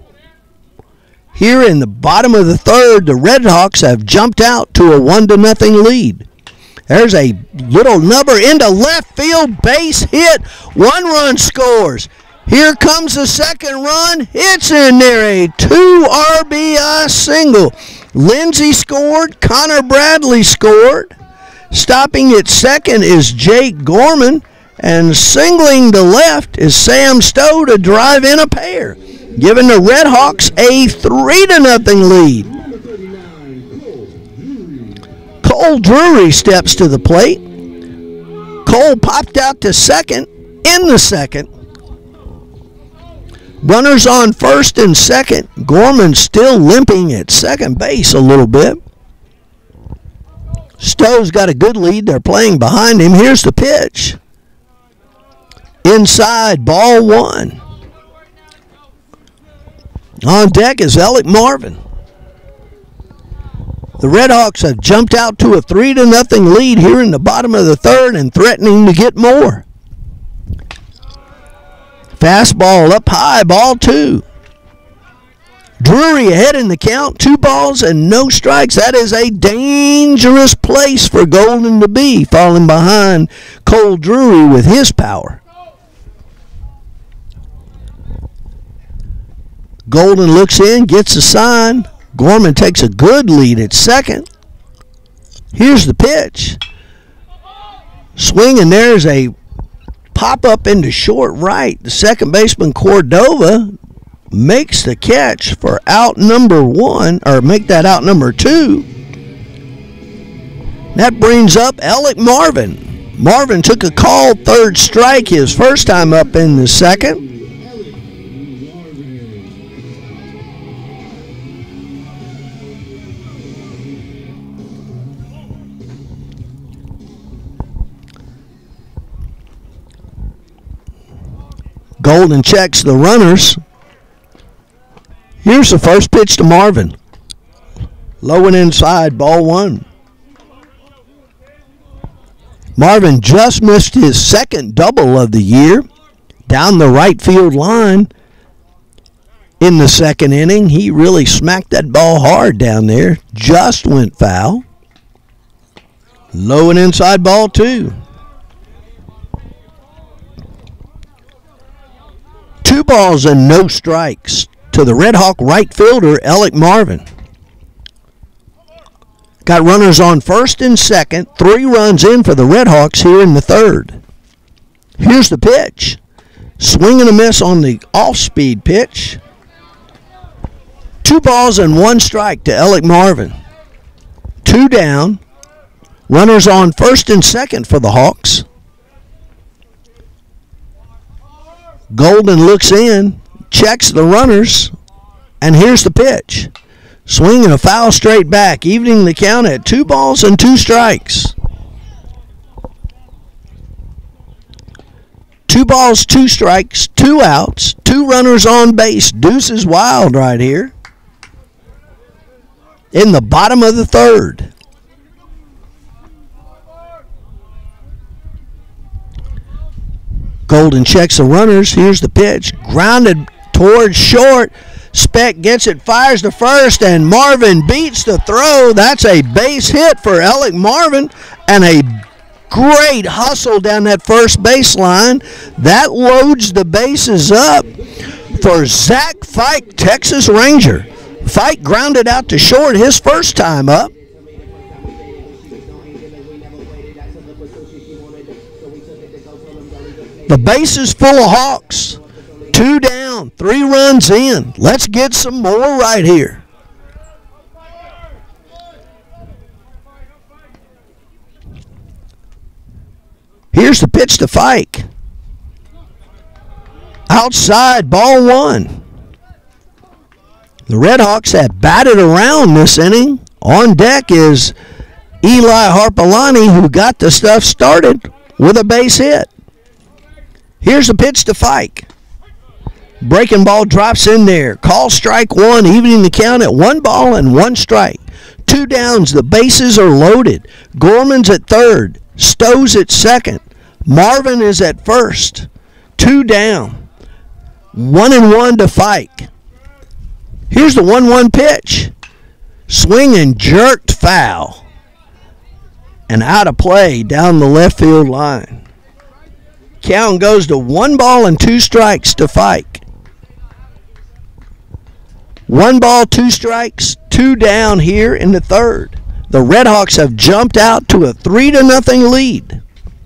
Speaker 1: Here in the bottom of the third, the Red Hawks have jumped out to a 1-0 lead. There's a little number into left field, base hit. 1 run scores. Here comes the second run. It's in there, a 2 RBI single. Lindsey scored. Connor Bradley scored. Stopping at second is Jake Gorman. And singling to left is Sam Stowe to drive in a pair, giving the Red Hawks a 3-0 lead. Cole Drury steps to the plate. Cole popped out to second in the second. Runners on first and second. Gorman still limping at second base a little bit. Stowe's got a good lead. They're playing behind him. Here's the pitch. Inside, ball one. On deck is Alec Marvin. The Red Hawks have jumped out to a 3-0 lead here in the bottom of the third and threatening to get more. Fastball up high, ball two. Drury ahead in the count, 2 balls and no strikes. That is a dangerous place for Golden to be, falling behind Cole Drury with his power. Golden looks in, gets a sign. Gorman takes a good lead at second. Here's the pitch. Swing, and there's a pop-up into short right. The second baseman, Cordova, makes the catch for out number 1, or make that out number 2. That brings up Alec Marvin. Marvin took a called third strike his first time up in the second. Golden checks the runners. Here's the first pitch to Marvin. Low and inside, ball one. Marvin just missed his second double of the year down the right field line in the second inning. He really smacked that ball hard down there. Just went foul. Low and inside, ball two. 2 balls and no strikes to the Red Hawk right fielder, Alec Marvin. Got runners on first and second. 3 runs in for the Red Hawks here in the third. Here's the pitch. Swing and a miss on the off-speed pitch. 2 balls and 1 strike to Alec Marvin. 2 down. Runners on first and second for the Hawks. Golden looks in, checks the runners, and here's the pitch. Swing and a foul straight back, evening the count at 2 balls and 2 strikes. 2 balls, 2 strikes, 2 outs, 2 runners on base. Deuce is wild right here. In the bottom of the third. Golden checks the runners. Here's the pitch. Grounded towards short. Speck gets it, fires to first, and Marvin beats the throw. That's a base hit for Alec Marvin, and a great hustle down that first baseline. That loads the bases up for Zach Fike, Texas Ranger. Fike grounded out to short his first time up. The base is full of Hawks. 2 down, 3 runs in. Let's get some more right here. Here's the pitch to Fike. Outside, ball 1. The Redhawks have batted around this inning. On deck is Eli Harpalani, who got the stuff started with a base hit. Here's the pitch to Fike. Breaking ball drops in there. Call strike 1, evening the count at 1 ball and 1 strike. 2 downs, the bases are loaded. Gorman's at third. Stowe's at second. Marvin is at first. 2 down. 1-1 to Fike. Here's the 1-1 pitch. Swing and jerked foul. And out of play down the left field line. Count goes to 1 ball and 2 strikes to Fike. 1 ball, 2 strikes, 2 down here in the third. The Redhawks have jumped out to a 3-0 lead.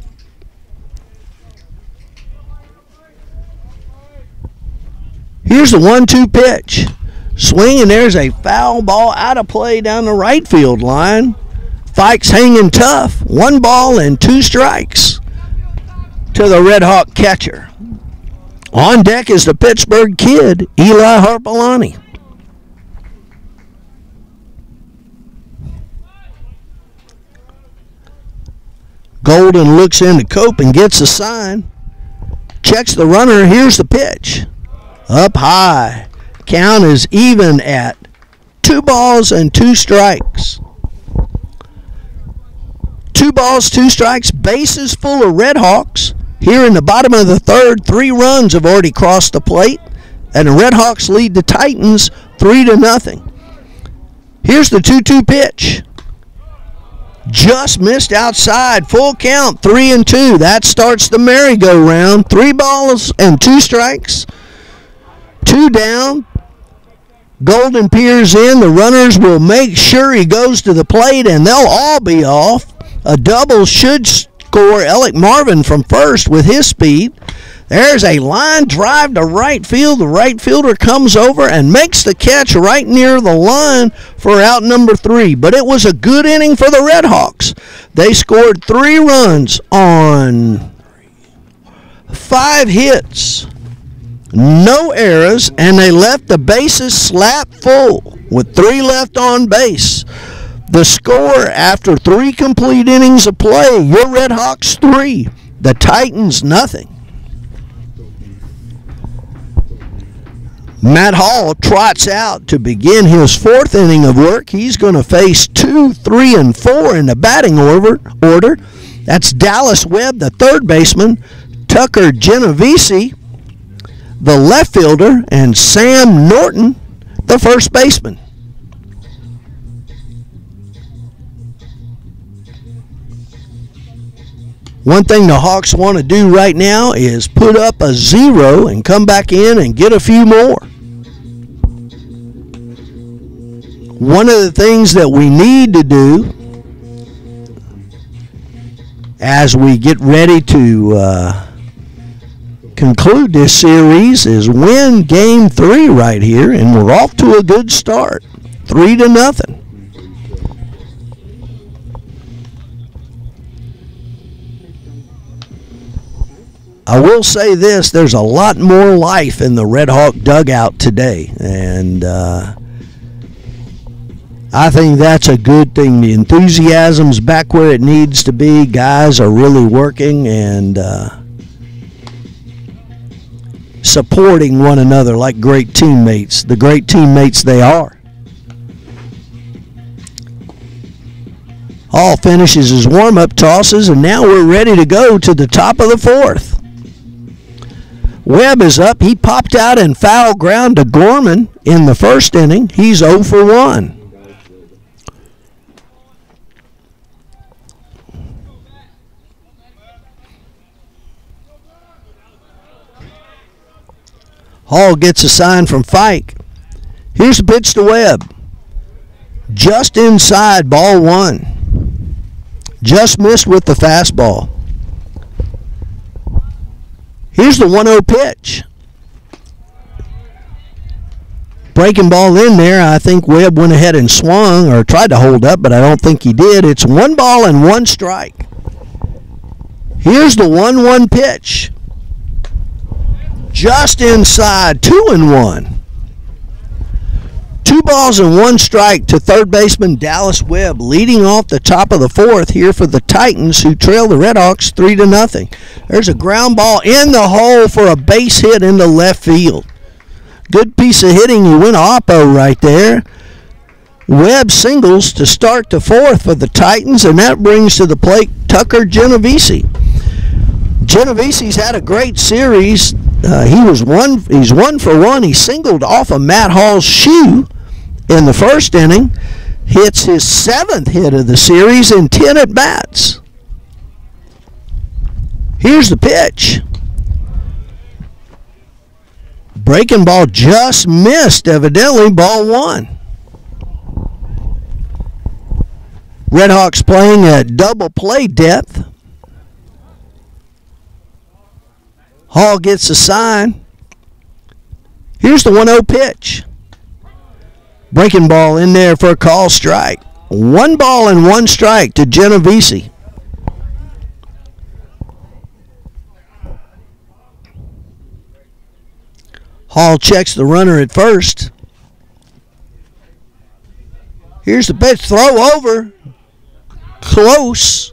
Speaker 1: Here's the 1-2 pitch. Swing, and there's a foul ball out of play down the right field line. Fike's hanging tough. 1 ball and 2 strikes to the Redhawk catcher. On deck is the Pittsburgh Kid, Eli Harpalani. Golden looks into Cope and gets a sign. Checks the runner. Here's the pitch. Up high. Count is even at 2 balls and 2 strikes. 2 balls, 2 strikes. Bases full of Redhawks. Here in the bottom of the third, 3 runs have already crossed the plate, and the Redhawks lead the Titans 3-0. Here's the 2-2 pitch. Just missed outside. Full count, 3-2. That starts the merry-go-round. 3 balls and 2 strikes. 2 down. Golden peers in. The runners will make sure he goes to the plate, and they'll all be off. A double should score Alec Marvin from first with his speed. There's a line drive to right field. The right fielder comes over and makes the catch right near the line for out number 3. But it was a good inning for the Redhawks. They scored 3 runs on 5 hits, no errors, and they left the bases slap full with 3 left on base. The score after 3 complete innings of play, your Redhawks 3, the Titans nothing. Matt Hall trots out to begin his 4th inning of work. He's going to face 2, 3, and 4 in the batting order. That's Dallas Webb, the 3rd baseman, Tucker Genovese, the left fielder, and Sam Norton, the 1st baseman. One thing the Hawks want to do right now is put up a 0 and come back in and get a few more. One of the things that we need to do as we get ready to conclude this series is win game 3 right here, and we're off to a good start, 3-0. I will say this, there's a lot more life in the Red Hawk dugout today, and I think that's a good thing. The enthusiasm's back where it needs to be. Guys are really working and supporting one another like great teammates, the great teammates they are. Hall finishes his warm-up tosses, and now we're ready to go to the top of the 4th. Webb is up. He popped out and foul ground to Gorman in the first inning. He's 0 for 1. Hall gets a sign from Fike. Here's the pitch to Webb. Just inside, ball 1. Just missed with the fastball. Here's the 1-0 pitch. Breaking ball in there. I think Webb went ahead and swung or tried to hold up, but I don't think he did. It's 1 ball and 1 strike. Here's the 1-1 pitch. Just inside, 2-1. 2 balls and 1 strike to third baseman Dallas Webb, leading off the top of the 4th here for the Titans, who trail the Redhawks 3-0. There's a ground ball in the hole for a base hit into left field. Good piece of hitting. You win Oppo right there. Webb singles to start the 4th for the Titans, and that brings to the plate Tucker Genovese. Genovese's had a great series. He's 1 for 1. He singled off of Matt Hall's shoe in the first inning. Hits his 7th hit of the series in 10 at-bats. Here's the pitch. Breaking ball just missed, evidently, ball 1. Redhawks playing at double play depth. Hall gets a sign. Here's the 1-0 pitch. Breaking ball in there for a call strike. 1 ball and 1 strike to Genovese. Hall checks the runner at first. Here's the pitch. Throw over. Close.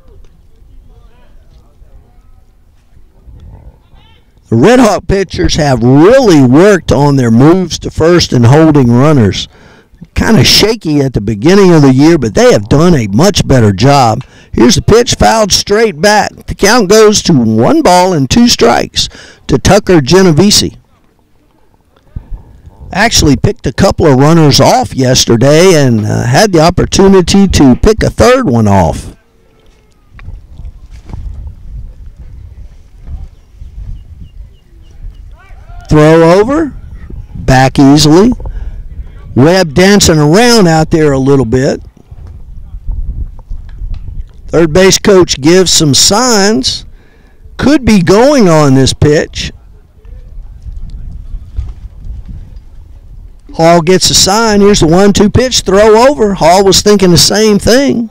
Speaker 1: The Red Hawk pitchers have really worked on their moves to first and holding runners. Kind of shaky at the beginning of the year, but they have done a much better job. Here's the pitch, fouled straight back. The count goes to 1 ball and 2 strikes to Tucker Genovese. Actually picked a couple of runners off yesterday and had the opportunity to pick a 3rd one off. Throw over, back easily. Webb dancing around out there a little bit. Third base coach gives some signs. Could be going on this pitch. Hall gets a sign. Here's the 1-2 pitch. Throw over. Hall was thinking the same thing.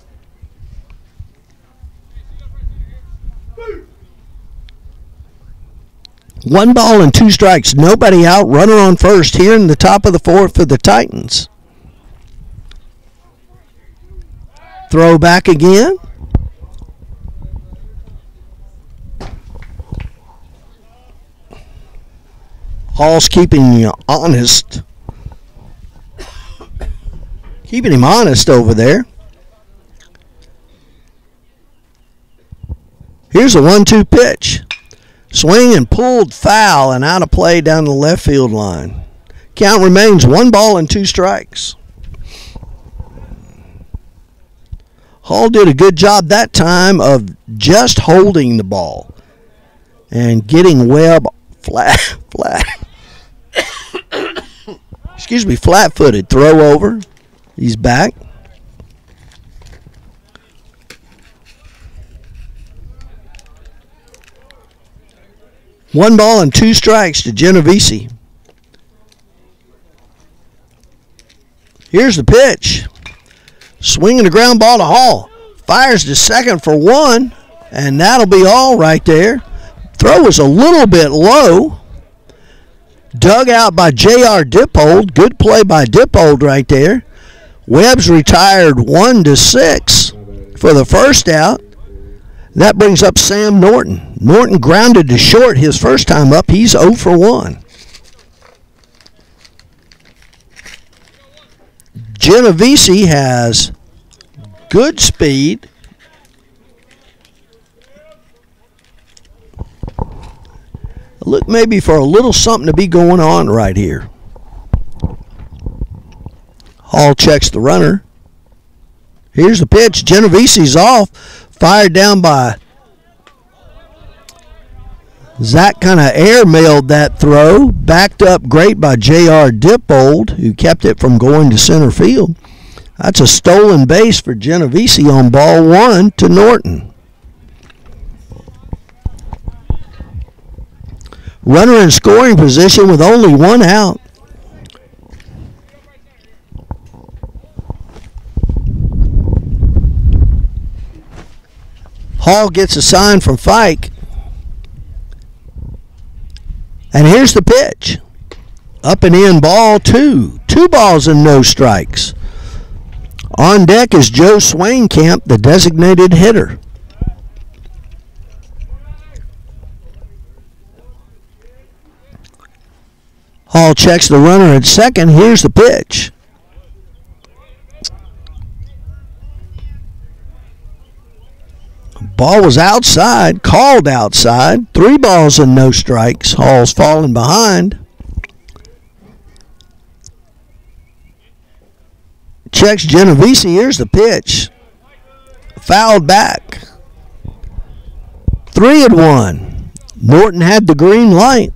Speaker 1: One ball and 2 strikes. Nobody out. Runner on first here in the top of the 4th for the Titans. Throw back again. Hall's keeping you honest. Keeping him honest over there. Here's a 1-2 pitch. Swing and pulled foul and out of play down the left field line. Count remains 1 ball and 2 strikes. Hall did a good job that time of just holding the ball and getting Webb flat-footed. Throw over. He's back. One ball and 2 strikes to Genovese. Here's the pitch. Swinging the ground ball to Hall. Fires to second for 1, and that'll be all right there. Throw was a little bit low. Dug out by J.R. Dippold. Good play by Dippold right there. Webb's retired 1-6 for the first out. That brings up Sam Norton. Norton grounded to short his first time up. He's 0 for 1. Genovese has good speed. A look maybe for a little something to be going on right here. Hall checks the runner. Here's the pitch. Genovese's off. Fired down by Zach, kind of air-mailed that throw. Backed up great by J.R. Dippold, who kept it from going to center field. That's a stolen base for Genovese on ball one to Norton. Runner in scoring position with only one out. Hall gets a sign from Fike. And here's the pitch. Up and in, ball two. 2 balls and no strikes. On deck is Joe Swainkamp, the designated hitter. Hall checks the runner at second. Here's the pitch. Ball was outside, called outside. 3 balls and no strikes. Hall's falling behind. Checks Genovese. Here's the pitch. Fouled back. 3-1. Norton had the green light.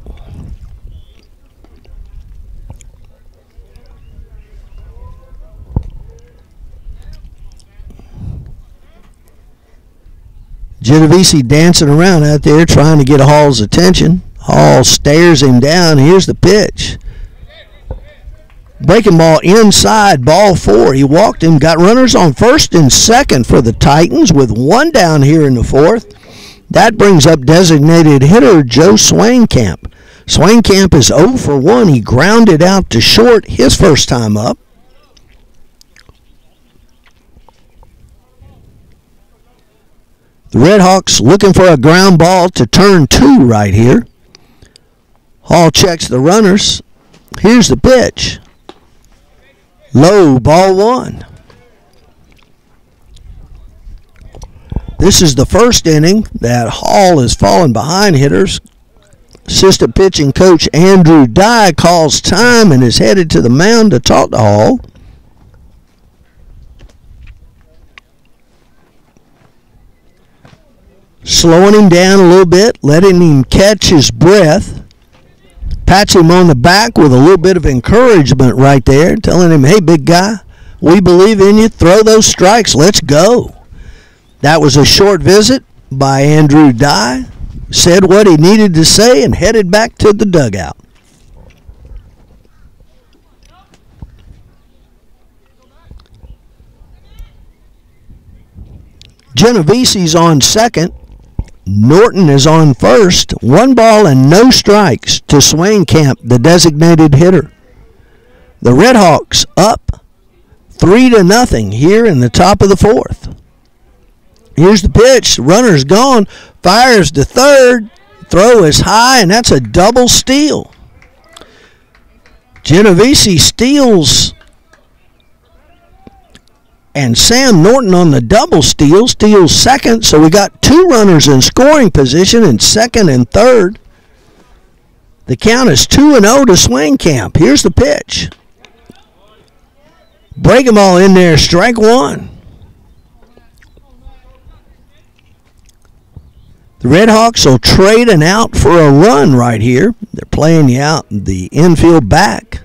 Speaker 1: Genovese dancing around out there trying to get Hall's attention. Hall stares him down. Here's the pitch. Breaking ball inside, ball 4. He walked him, got runners on first and second for the Titans with 1 down here in the 4th. That brings up designated hitter Joe Swainkamp. Swainkamp is 0 for 1. He grounded out to short his first time up. The Redhawks looking for a ground ball to turn 2 right here. Hall checks the runners. Here's the pitch. Low, ball 1. This is the first inning that Hall has fallen behind hitters. Assistant pitching coach Andrew Dye calls time and is headed to the mound to talk to Hall. Slowing him down a little bit, letting him catch his breath. Pats him on the back with a little bit of encouragement right there, telling him, hey, big guy, we believe in you. Throw those strikes. Let's go. That was a short visit by Andrew Dye. Said what he needed to say and headed back to the dugout. Genovese's on second. Norton is on first. 1 ball and no strikes to Swainkamp, the designated hitter. The Redhawks up 3-0 here in the top of the 4th. Here's the pitch. Runner's gone. Fires to third. Throw is high, and that's a double steal. Genovese steals, and Sam Norton on the double steal, steals second. So we got 2 runners in scoring position in second and third. The count is 2-0 to Swainkamp. Here's the pitch. Break them all in there, strike 1. The Redhawks will trade an out for a run right here. They're playing you out the infield back.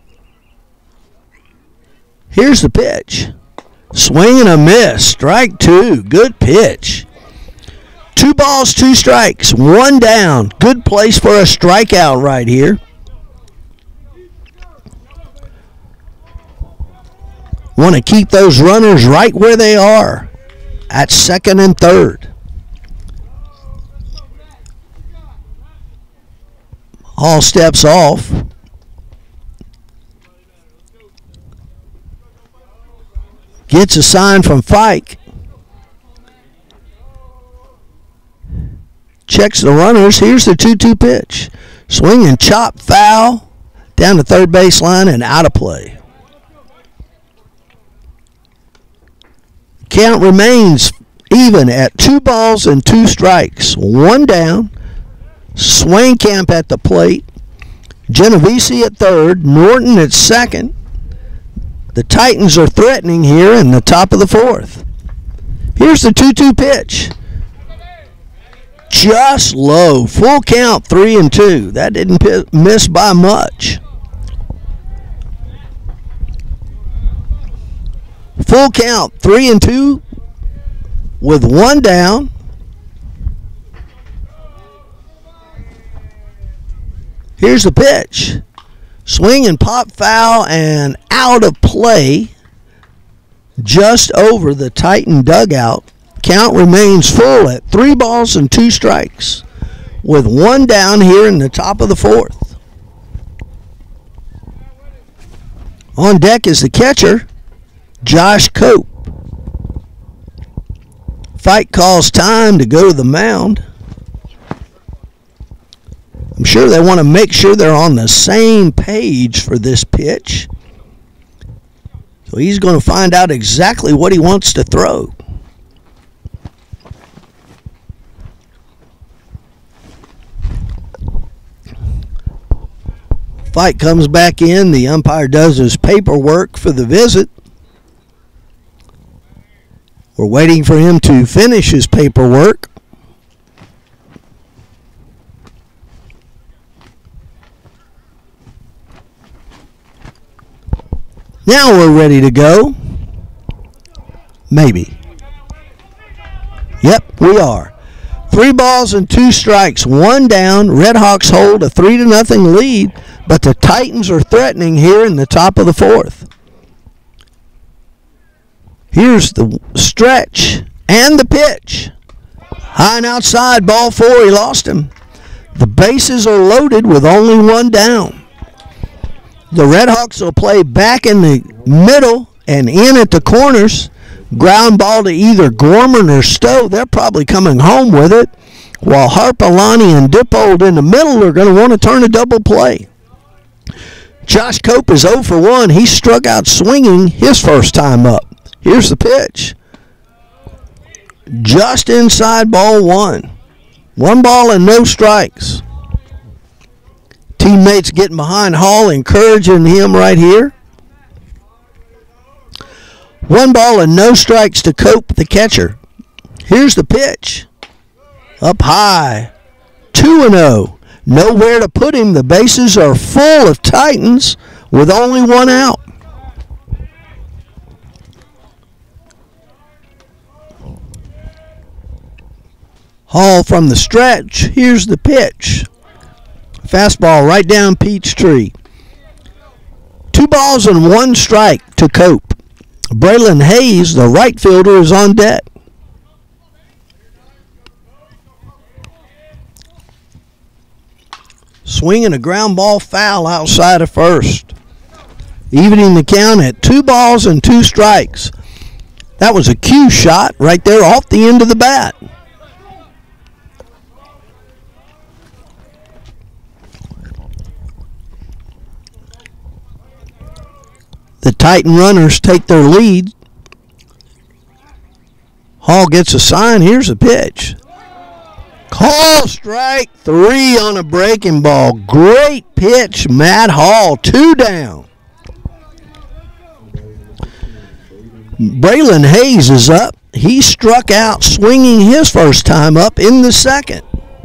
Speaker 1: Here's the pitch. Swing and a miss. Strike 2. Good pitch. 2 balls, 2 strikes. 1 down. Good place for a strikeout right here. Want to keep those runners right where they are at second and third. Hall steps off. Gets a sign from Fike. Checks the runners. Here's the 2-2 pitch. Swing and chop, foul down the third baseline and out of play. Count remains even at 2 balls and 2 strikes. 1 down. Swainkamp at the plate. Genovese at third. Norton at second. The Titans are threatening here in the top of the fourth. Here's the 2-2 pitch. Just low. Full count, 3-2. That didn't miss by much. Full count, 3-2 with one down. Here's the pitch. Swing and pop foul and out of play just over the Titan dugout. Count remains full at 3 balls and 2 strikes with one down here in the top of the fourth. On deck is the catcher, Josh Cope. Fight calls time to go to the mound. I'm sure they want to make sure they're on the same page for this pitch. So he's going to find out exactly what he wants to throw. Fight comes back in. The umpire does his paperwork for the visit. We're waiting for him to finish his paperwork. Now we're ready to go. Maybe. Yep, we are. 3 balls and 2 strikes, one down. Redhawks hold a 3-0 lead, but the Titans are threatening here in the top of the fourth. Here's the stretch and the pitch. High and outside, ball 4, he lost him. The bases are loaded with only one down. The Redhawks will play back in the middle and in at the corners. Ground ball to either Gorman or Stowe. They're probably coming home with it. While Harpalani and Dippold in the middle are going to want to turn a double play. Josh Cope is 0 for 1. He struck out swinging his first time up. Here's the pitch. Just inside ball 1. 1 ball and no strikes. Teammates getting behind Hall, encouraging him right here. 1 ball and no strikes to Cope, the catcher. Here's the pitch. Up high. 2-0. Nowhere to put him. The bases are full of Titans with only 1 out. Hall from the stretch. Here's the pitch. Fastball right down Peachtree. 2 balls and 1 strike to Cope. Braylon Hayes, the right fielder, is on deck. Swinging a ground ball foul outside of first. Evening the count at 2 balls and 2 strikes. That was a cue shot right there off the end of the bat. The Titan runners take their lead. Hall gets a sign. Here's a pitch. Call strike 3 on a breaking ball. Great pitch, Matt Hall. 2 down. Braylon Hayes is up. He struck out swinging his first time up in the second.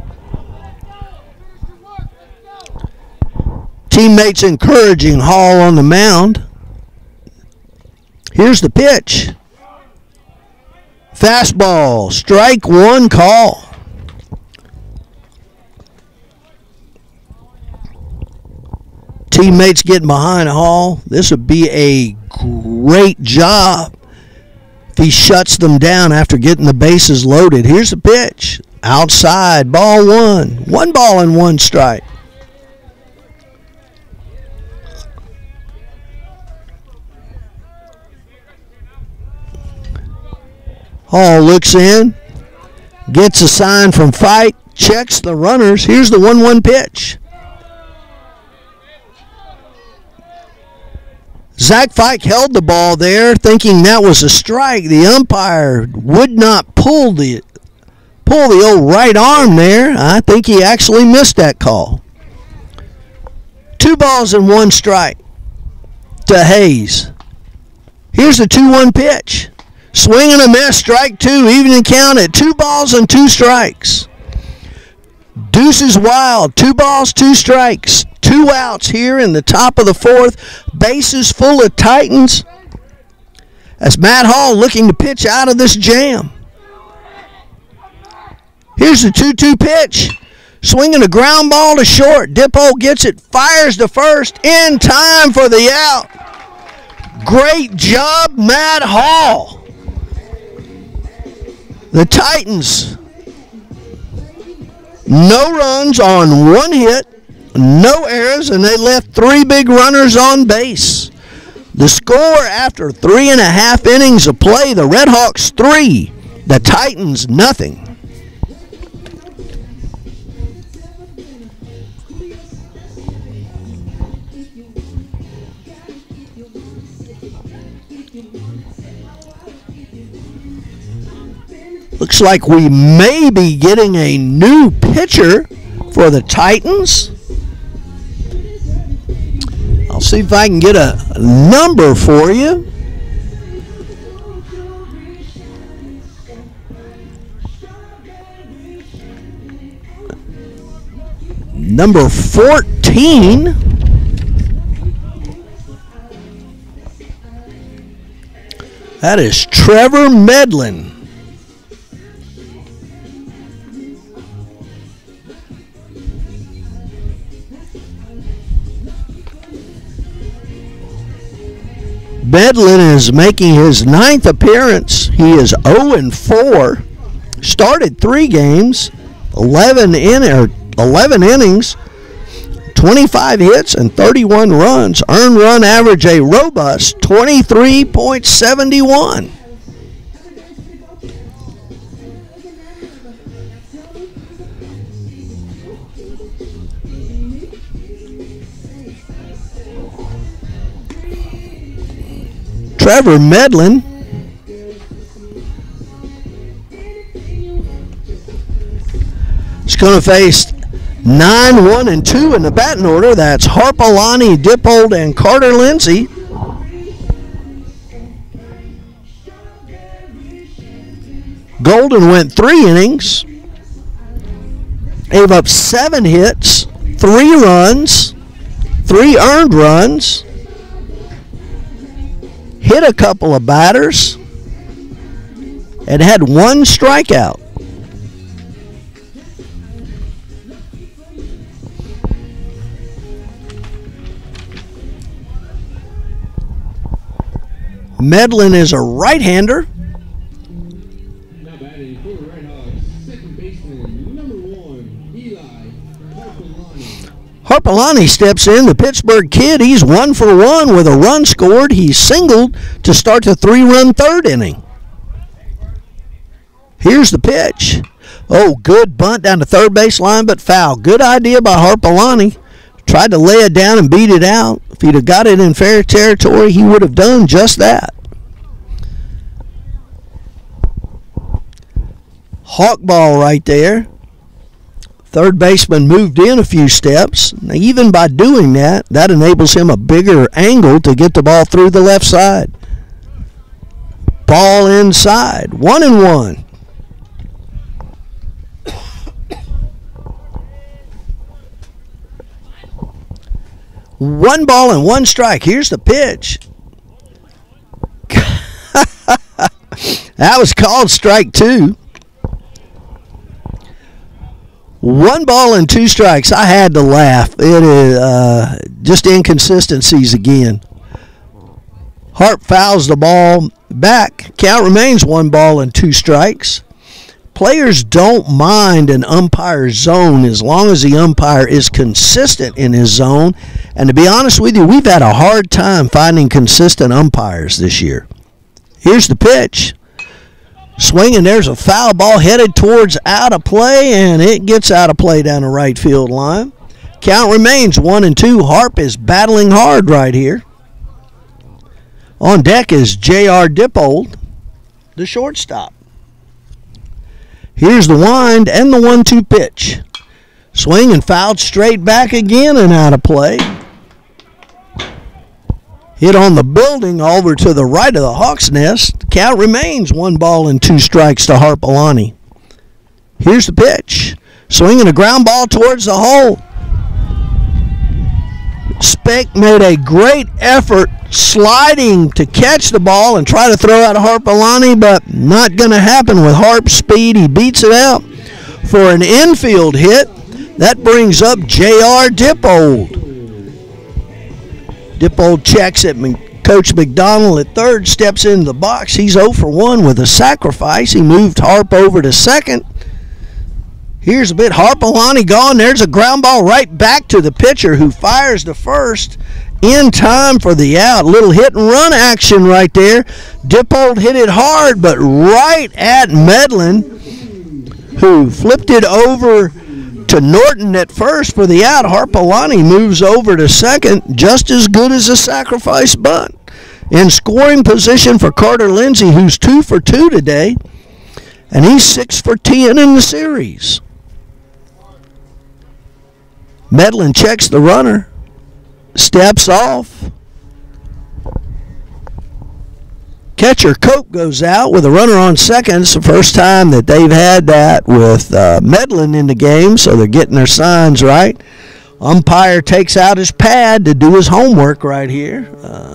Speaker 1: Teammates encouraging Hall on the mound. Here's the pitch. Fastball, strike 1 call. Teammates getting behind Hall. This would be a great job if he shuts them down after getting the bases loaded. Here's the pitch. Outside, ball 1. 1 ball and 1 strike. Hall looks in, gets a sign from Fight, checks the runners. Here's the 1-1 pitch. Zach Fike held the ball there, thinking that was a strike. The umpire would not pull pull the old right arm there. I think he actually missed that call. 2 balls and 1 strike to Hayes. Here's the 2-1 pitch. Swing and a miss, strike 2, even count at 2 balls and 2 strikes. Deuces wild, 2 balls, 2 strikes. 2 outs here in the top of the 4th. Bases full of Titans. As Matt Hall looking to pitch out of this jam. Here's the 2-2 pitch. Swinging a ground ball to short. Dippold gets it, fires to first, in time for the out. Great job, Matt Hall. The Titans, no runs on 1 hit, no errors, and they left 3 big runners on base. The score after 3.5 innings of play, the Red Hawks 3, the Titans nothing. Looks like we may be getting a new pitcher for the Titans. I'll see if I can get a number for you. Number 14. That is Trevor Medlin. Medlin is making his 9th appearance. He is 0-4. Started 3 games, 11 innings, 25 hits, and 31 runs. Earned run average a robust 23.71. Trevor Medlin is going to face 9, 1, and 2 in the batting order. That's Harpalani, Dippold, and Carter Lindsay. Golden went 3 innings, gave up 7 hits, 3 runs, 3 earned runs, hit a couple of batters, and had 1 strikeout. Medlin is a right-hander.
Speaker 2: Now batting for the Red Hawks, second baseman, number 1, Eli Harpalani.
Speaker 1: Harpalani steps in, the Pittsburgh kid. He's 1 for 1 with a run scored. He singled to start the 3-run 3rd inning. Here's the pitch. Oh, good bunt down the third base line, but foul. Good idea by Harpalani. Tried to lay it down and beat it out. If he'd have got it in fair territory, he would have done just that. Hawk ball right there. Third baseman moved in a few steps. Now, even by doing that, that enables him a bigger angle to get the ball through the left side. Ball inside. 1-1. One ball and 1 strike. Here's the pitch. That was called strike 2. 1 ball and 2 strikes. I had to laugh. It is just inconsistencies again. Hart fouls the ball back. Count remains 1 ball and 2 strikes. Players don't mind an umpire's zone as long as the umpire is consistent in his zone. And to be honest with you, we've had a hard time finding consistent umpires this year. Here's the pitch. Swing, and there's a foul ball headed towards out of play, and it gets out of play down the right field line. Count remains 1-2. Harp is battling hard right here. On deck is J.R. Dippold, the shortstop. Here's the wind and the 1-2 pitch. Swing and fouled straight back again and out of play. Hit on the building over to the right of the Hawks' nest. Count remains 1 ball and 2 strikes to Harpalani. Here's the pitch. Swinging a ground ball towards the hole. Speck made a great effort sliding to catch the ball and try to throw out Harpalani, but not going to happen with Harp's speed. He beats it out for an infield hit. That brings up J.R. Dippold. Dippold checks at Coach McDonald at third, steps into the box. He's 0 for 1 with a sacrifice. He moved Harp over to second. Here's a bit. Harpalani gone. There's a ground ball right back to the pitcher who fires to first in time for the out. Little hit and run action right there. Dippold hit it hard, but right at Medlin, who flipped it over to Norton at first for the out. Harpalani moves over to second, just as good as a sacrifice bunt. In scoring position for Carter Lindsay, who's 2 for 2 today, and he's 6 for 10 in the series. Medlin checks the runner, steps off. Catcher Cope goes out with a runner on second. It's the first time that they've had that with Medlin in the game, so they're getting their signs right. Umpire takes out his pad to do his homework right here.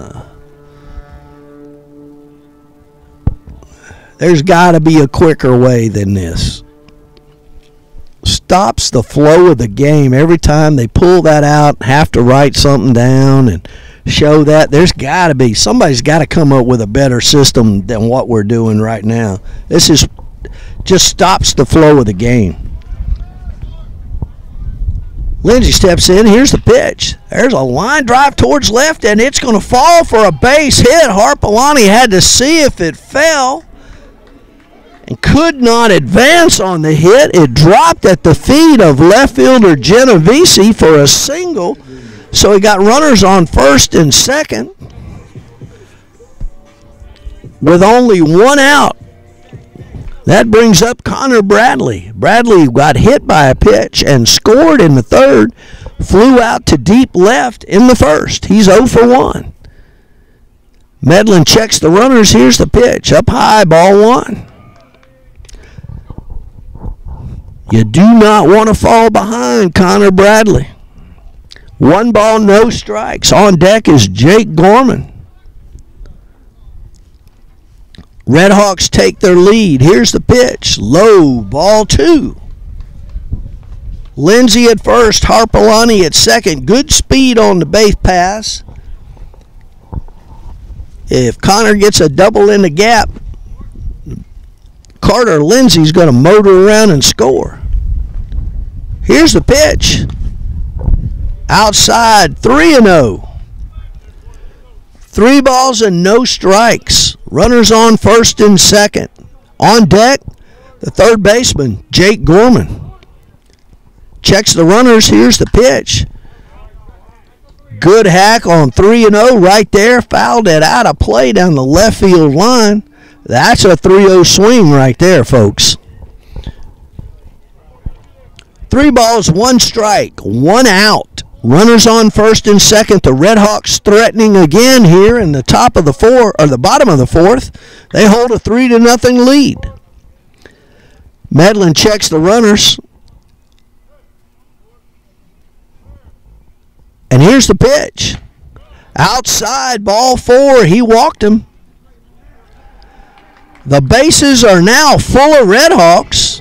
Speaker 1: There's got to be a quicker way than this. Stops the flow of the game every time they pull that out, have to write something down and show that. There's got to be, somebody's got to come up with a better system than what we're doing right now. This is just stops the flow of the game. Lindsay steps in. Here's the pitch. There's a line drive towards left, and it's going to fall for a base hit. Harpalani had to see if it fell and could not advance on the hit. It dropped at the feet of left fielder Genovese for a single. So he got runners on first and second with only 1 out. That brings up Connor Bradley. Bradley got hit by a pitch and scored in the third. Flew out to deep left in the first. He's 0 for 1. Medlin checks the runners. Here's the pitch. Up high, ball 1. You do not want to fall behind Connor Bradley. 1 ball, no strikes. On deck is Jake Gorman. Redhawks take their lead. Here's the pitch. Low, ball 2. Lindsay at first, Harpalani at second. Good speed on the base pass. If Connor gets a double in the gap, Carter Lindsay's going to motor around and score. Here's the pitch. Outside, 3-0. 3 balls and no strikes. Runners on first and second. On deck, the third baseman, Jake Gorman. Checks the runners. Here's the pitch. Good hack on 3-0 right there. Fouled it out of play down the left field line. That's a 3-0 swing right there, folks. 3 balls, 1 strike, 1 out. Runners on first and second. The Redhawks threatening again here in the top of the the bottom of the 4th. They hold a 3-0 lead. Medlin checks the runners. And here's the pitch. Outside, ball 4. He walked him. The bases are now full of Redhawks.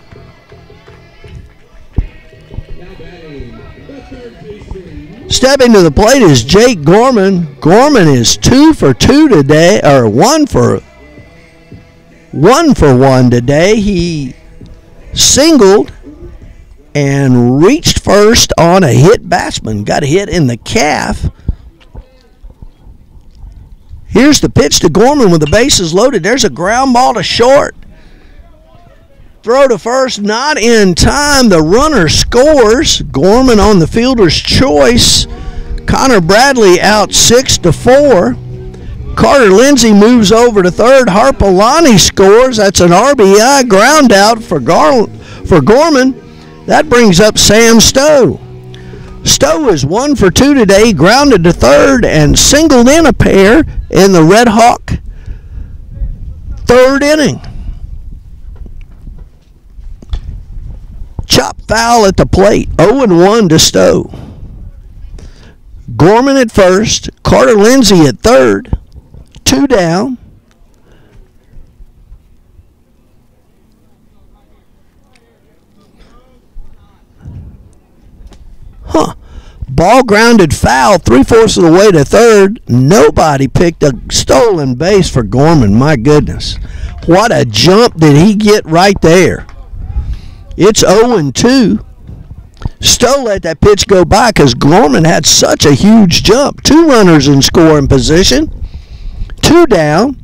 Speaker 1: Stepping to the plate is Jake Gorman. Gorman is 2 for 2 today, or 1 for 1 today. He singled and reached first on a hit batsman. Got hit in the calf. Here's the pitch to Gorman with the bases loaded. There's a ground ball to short. Throw to first, not in time. The runner scores. Gorman on the fielder's choice. Connor Bradley out 6-4. Carter Lindsay moves over to third. Harpalani scores. That's an RBI ground out for Gorman. That brings up Sam Stowe. Stowe is 1 for 2 today, grounded to third and singled in a pair in the Red Hawk third inning. Chop foul at the plate, 0-1 to Stowe. Gorman at first, Carter Lindsay at third, 2 down. Ball grounded foul 3/4 of the way to third. Nobody picked a stolen base for Gorman. My goodness. What a jump did he get right there. It's 0-2. Stowe let that pitch go by because Gorman had such a huge jump. 2 runners in scoring position. 2 down.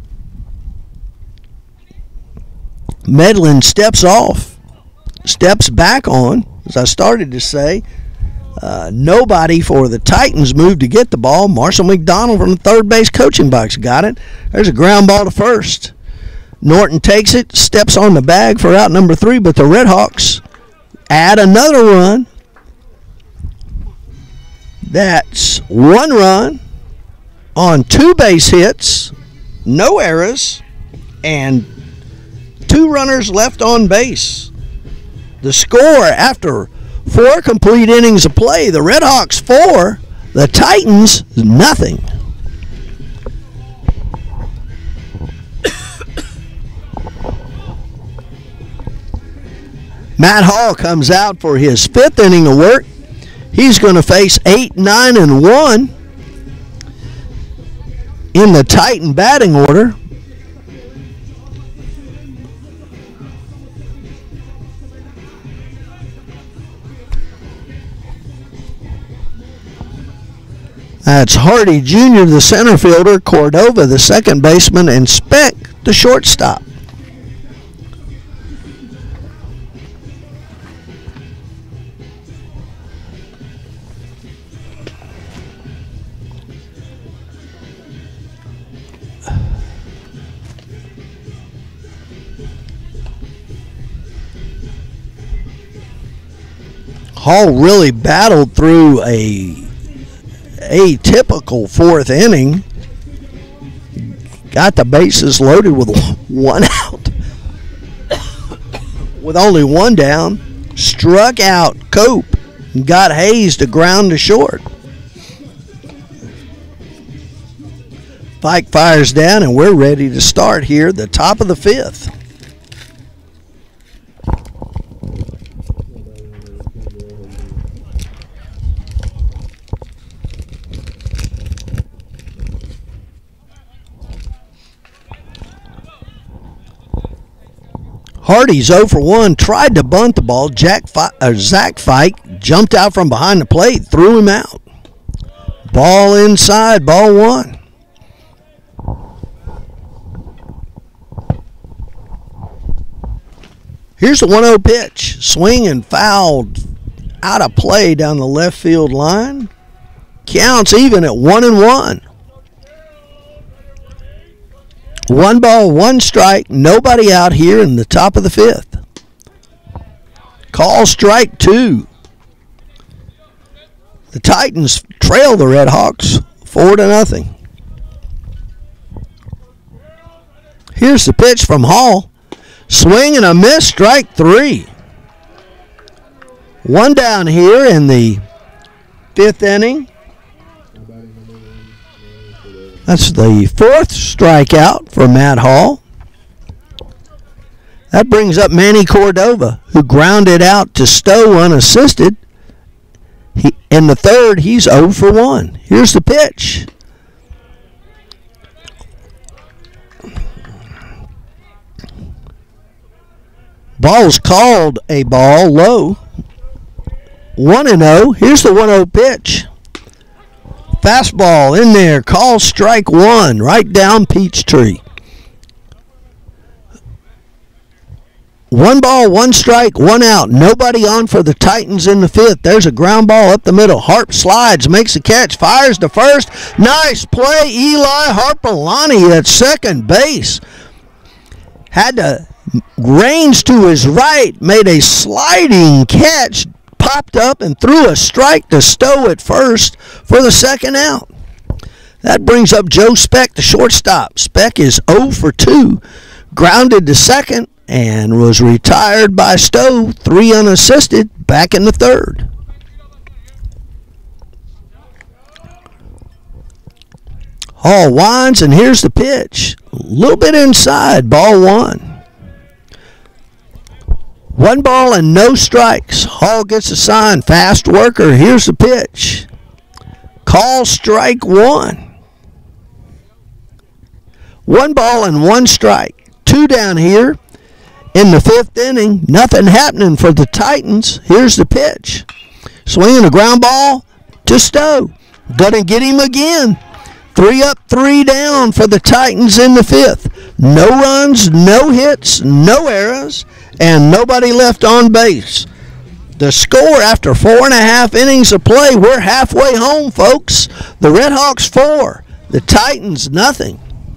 Speaker 1: Medlin steps off. Steps back on, as I started to say. Nobody for the Titans moved to get the ball. Marshall McDonald from the third base coaching box got it. There's a ground ball to first. Norton takes it, steps on the bag for out number 3, but the Red Hawks add another run. That's 1 run on 2 base hits, no errors, and 2 runners left on base. The score after 4 complete innings of play, the Red Hawks 4, the Titans nothing. Matt Hall comes out for his 5th inning of work. He's going to face 8, 9, and 1 in the Titan batting order. That's Hardy Jr., the center fielder, Cordova, the second baseman, and Speck, the shortstop. Hall really battled through a typical 4th inning. Got the bases loaded with 1 out. With only 1 down. Struck out Cope. And got Hayes to ground to short. Pike fires down, and we're ready to start here, the top of the 5th. Hardy's 0 for 1, tried to bunt the ball. Zach Fike jumped out from behind the plate, threw him out. Ball inside, ball 1. Here's the 1-0 pitch. Swing and fouled out of play down the left field line. Counts even at 1-1. 1 ball, 1 strike, nobody out here in the top of the 5th. Call strike 2. The Titans trail the Red Hawks 4-0. Here's the pitch from Hall. Swing and a miss, strike 3. 1 down here in the 5th inning. That's the 4th strikeout for Matt Hall. That brings up Manny Cordova, who grounded out to Stowe unassisted. In the 3rd, he's 0 for 1. Here's the pitch. Ball's called a ball low. 1-0. Here's the 1-0 pitch. Fastball in there, call strike 1, right down Peachtree. 1 ball, 1 strike, 1 out. Nobody on for the Titans in the 5th. There's a ground ball up the middle. Harp slides, makes a catch, fires to first. Nice play, Eli Harpolani at second base. Had to range to his right, made a sliding catch, popped up and threw a strike to Stowe at first for the second out. That brings up Joe Speck, the shortstop. Speck is 0 for 2, grounded to second, and was retired by Stowe, 3 unassisted, back in the 3rd. Hall winds, and here's the pitch. A little bit inside, ball 1. 1 ball and no strikes. Hall gets a sign, fast worker. Here's the pitch. Call strike 1. 1 ball and 1 strike. 2 down here. In the 5th inning, nothing happening for the Titans. Here's the pitch. Swinging a ground ball to Stowe. Gonna get him again. 3 up, 3 down for the Titans in the 5th. No runs, no hits, no errors, and nobody left on base. The score after 4.5 innings of play, we're halfway home, folks. The Redhawks 4, the Titans nothing.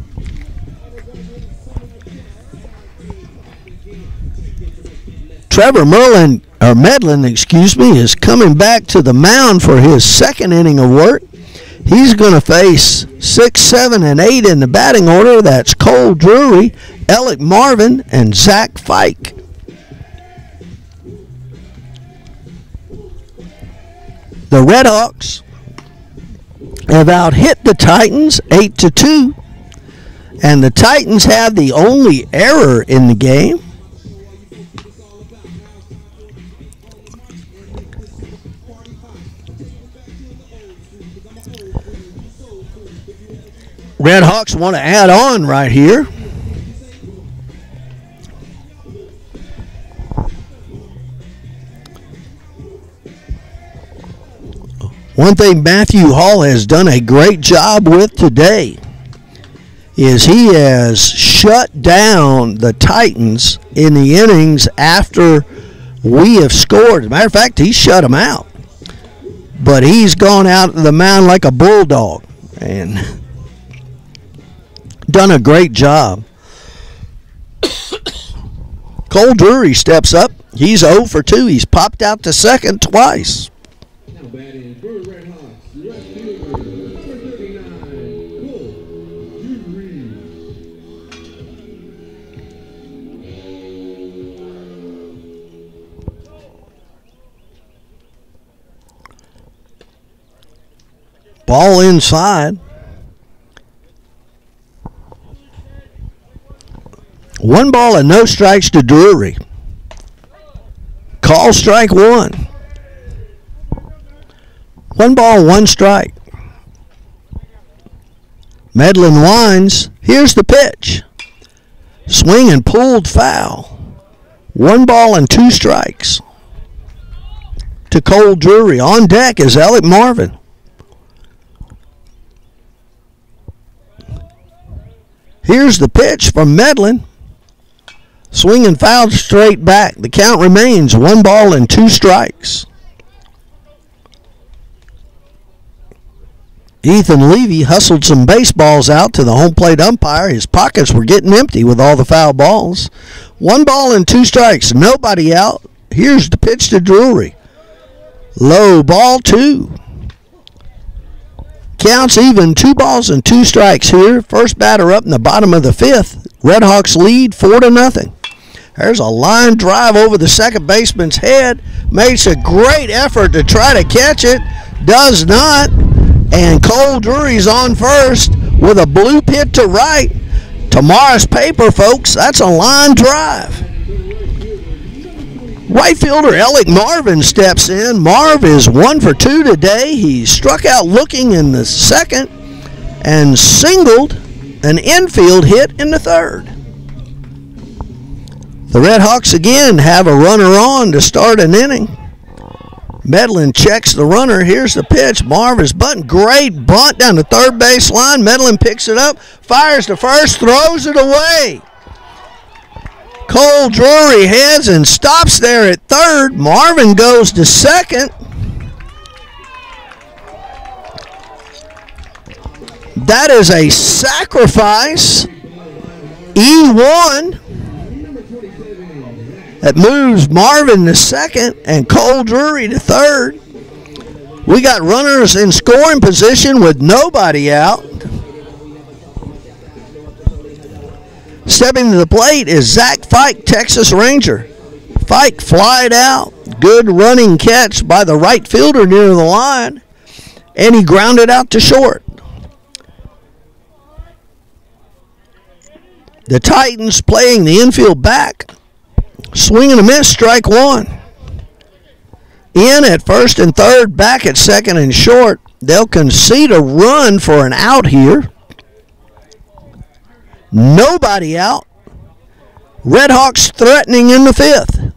Speaker 1: Trevor Medlin, is coming back to the mound for his 2nd inning of work. He's going to face 6, 7, and 8 in the batting order. That's Cole Drury, Alec Marvin, and Zach Fike. The Redhawks have out-hit the Titans 8-2, and the Titans have the only error in the game. Redhawks want to add on right here. One thing Matthew Hall has done a great job with today is he has shut down the Titans in the innings after we have scored. As a matter of fact, he shut them out. But he's gone out of the mound like a bulldog and done a great job. Cole Drury steps up. He's 0 for 2. He's popped out to second twice.
Speaker 2: Now batting for the Redhawks, left fielder, number 39, Cole Drury.
Speaker 1: Ball inside. 1 ball and no strikes to Drury. Call strike 1. 1 ball, 1 strike. Medlin winds. Here's the pitch. Swing and pulled foul. 1 ball and 2 strikes to Cole Drury. On deck is Alec Marvin. Here's the pitch from Medlin. Swing and foul straight back. The count remains 1 ball and 2 strikes. Ethan Levy hustled some baseballs out to the home plate umpire. His pockets were getting empty with all the foul balls. 1 ball and 2 strikes. Nobody out. Here's the pitch to Drury. Low, ball 2. Counts even, 2 balls and 2 strikes here. First batter up in the bottom of the 5th. Redhawks lead 4-0. There's a line drive over the second baseman's head. Makes a great effort to try to catch it. Does not. And Cole Drury's on first with a bloop hit to right. Tomorrow's paper, folks, that's a line drive. Right fielder Alec Marvin steps in. Marv is 1 for 2 today. He struck out looking in the 2nd and singled an infield hit in the 3rd. The Redhawks again have a runner on to start an inning. Medlin checks the runner. Here's the pitch. Marv is bunting. Great bunt down the 3rd base line. Medlin picks it up, fires to first, throws it away. Cole Drury heads and stops there at third. Marvin goes to second. That is a sacrifice. E1. That moves Marvin to second and Cole Drury to third. We got runners in scoring position with nobody out. Stepping to the plate is Zach Fike, Texas Ranger. Fike flied out. Good running catch by the right fielder near the line. And he grounded out to short. The Titans playing the infield back. Swing and a miss, strike one. In at first and third, back at second and short. They'll concede a run for an out here. Nobody out. Redhawks threatening in the fifth.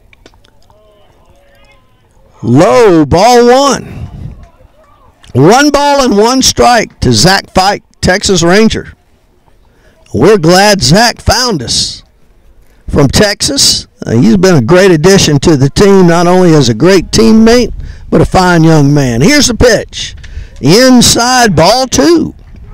Speaker 1: Low, ball one. 1 ball and 1 strike to Zach Fike, Texas Ranger. We're glad Zach found us from Texas. He's been a great addition to the team, not only as a great teammate, but a fine young man. Here's the pitch. Inside, ball 2.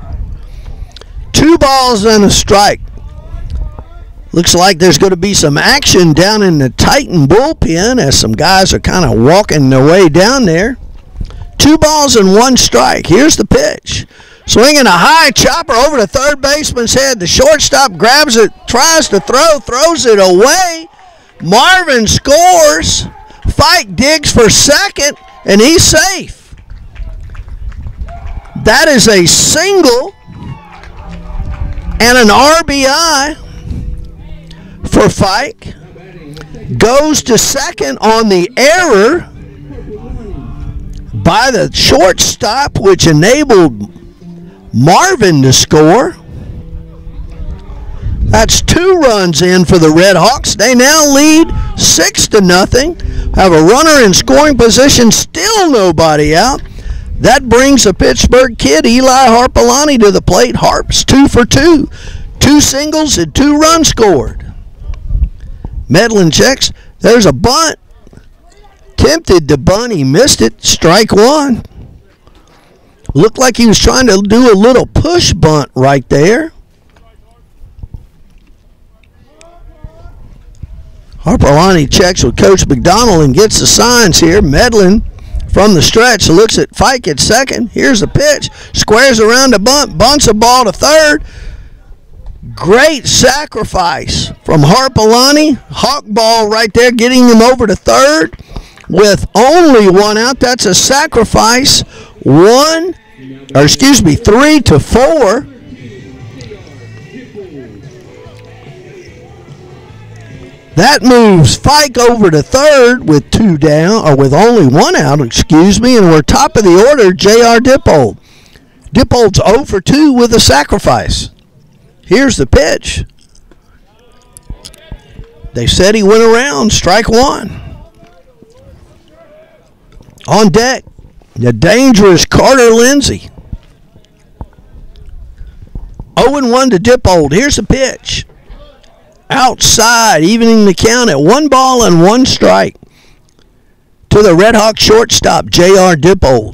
Speaker 1: 2 balls and a strike. Looks like there's going to be some action down in the Titan bullpen as some guys are kind of walking their way down there. 2 balls and 1 strike. Here's the pitch. Swinging a high chopper over to third baseman's head. The shortstop grabs it, tries to throw, throws it away. Marvin scores. Fike digs for second, and he's safe. That is a single and an RBI for Fike. Goes to second on the error by the shortstop, which enabled Marvin to score. That's 2 runs in for the Redhawks. They now lead 6-0. Have a runner in scoring position, still nobody out. That brings the Pittsburgh kid, Eli Harpalani, to the plate. Harp's 2 for 2. 2 singles and 2 runs scored. Medlin checks. There's a bunt. Tempted to bunt. He missed it. Strike 1. Looked like he was trying to do a little push bunt right there. Harpalani checks with Coach McDonald and gets the signs here. Medlin from the stretch looks at Fike at second. Here's the pitch. Squares around the bunt. Bunts a ball to third. Great sacrifice from Harpalani. Hawk ball right there, getting him over to third with only 1 out. That's a sacrifice. 3 to 4. That moves Fike over to third with 2 down, or with only 1 out, and we're top of the order, J.R. Dippold. Dippold's 0 for 2 with a sacrifice. Here's the pitch. They said he went around, strike 1. On deck, the dangerous Carter Lindsay. 0-1 to Dippold. Here's the pitch. Outside, evening the count at 1 ball and 1 strike to the Redhawk shortstop, J.R. Dippold.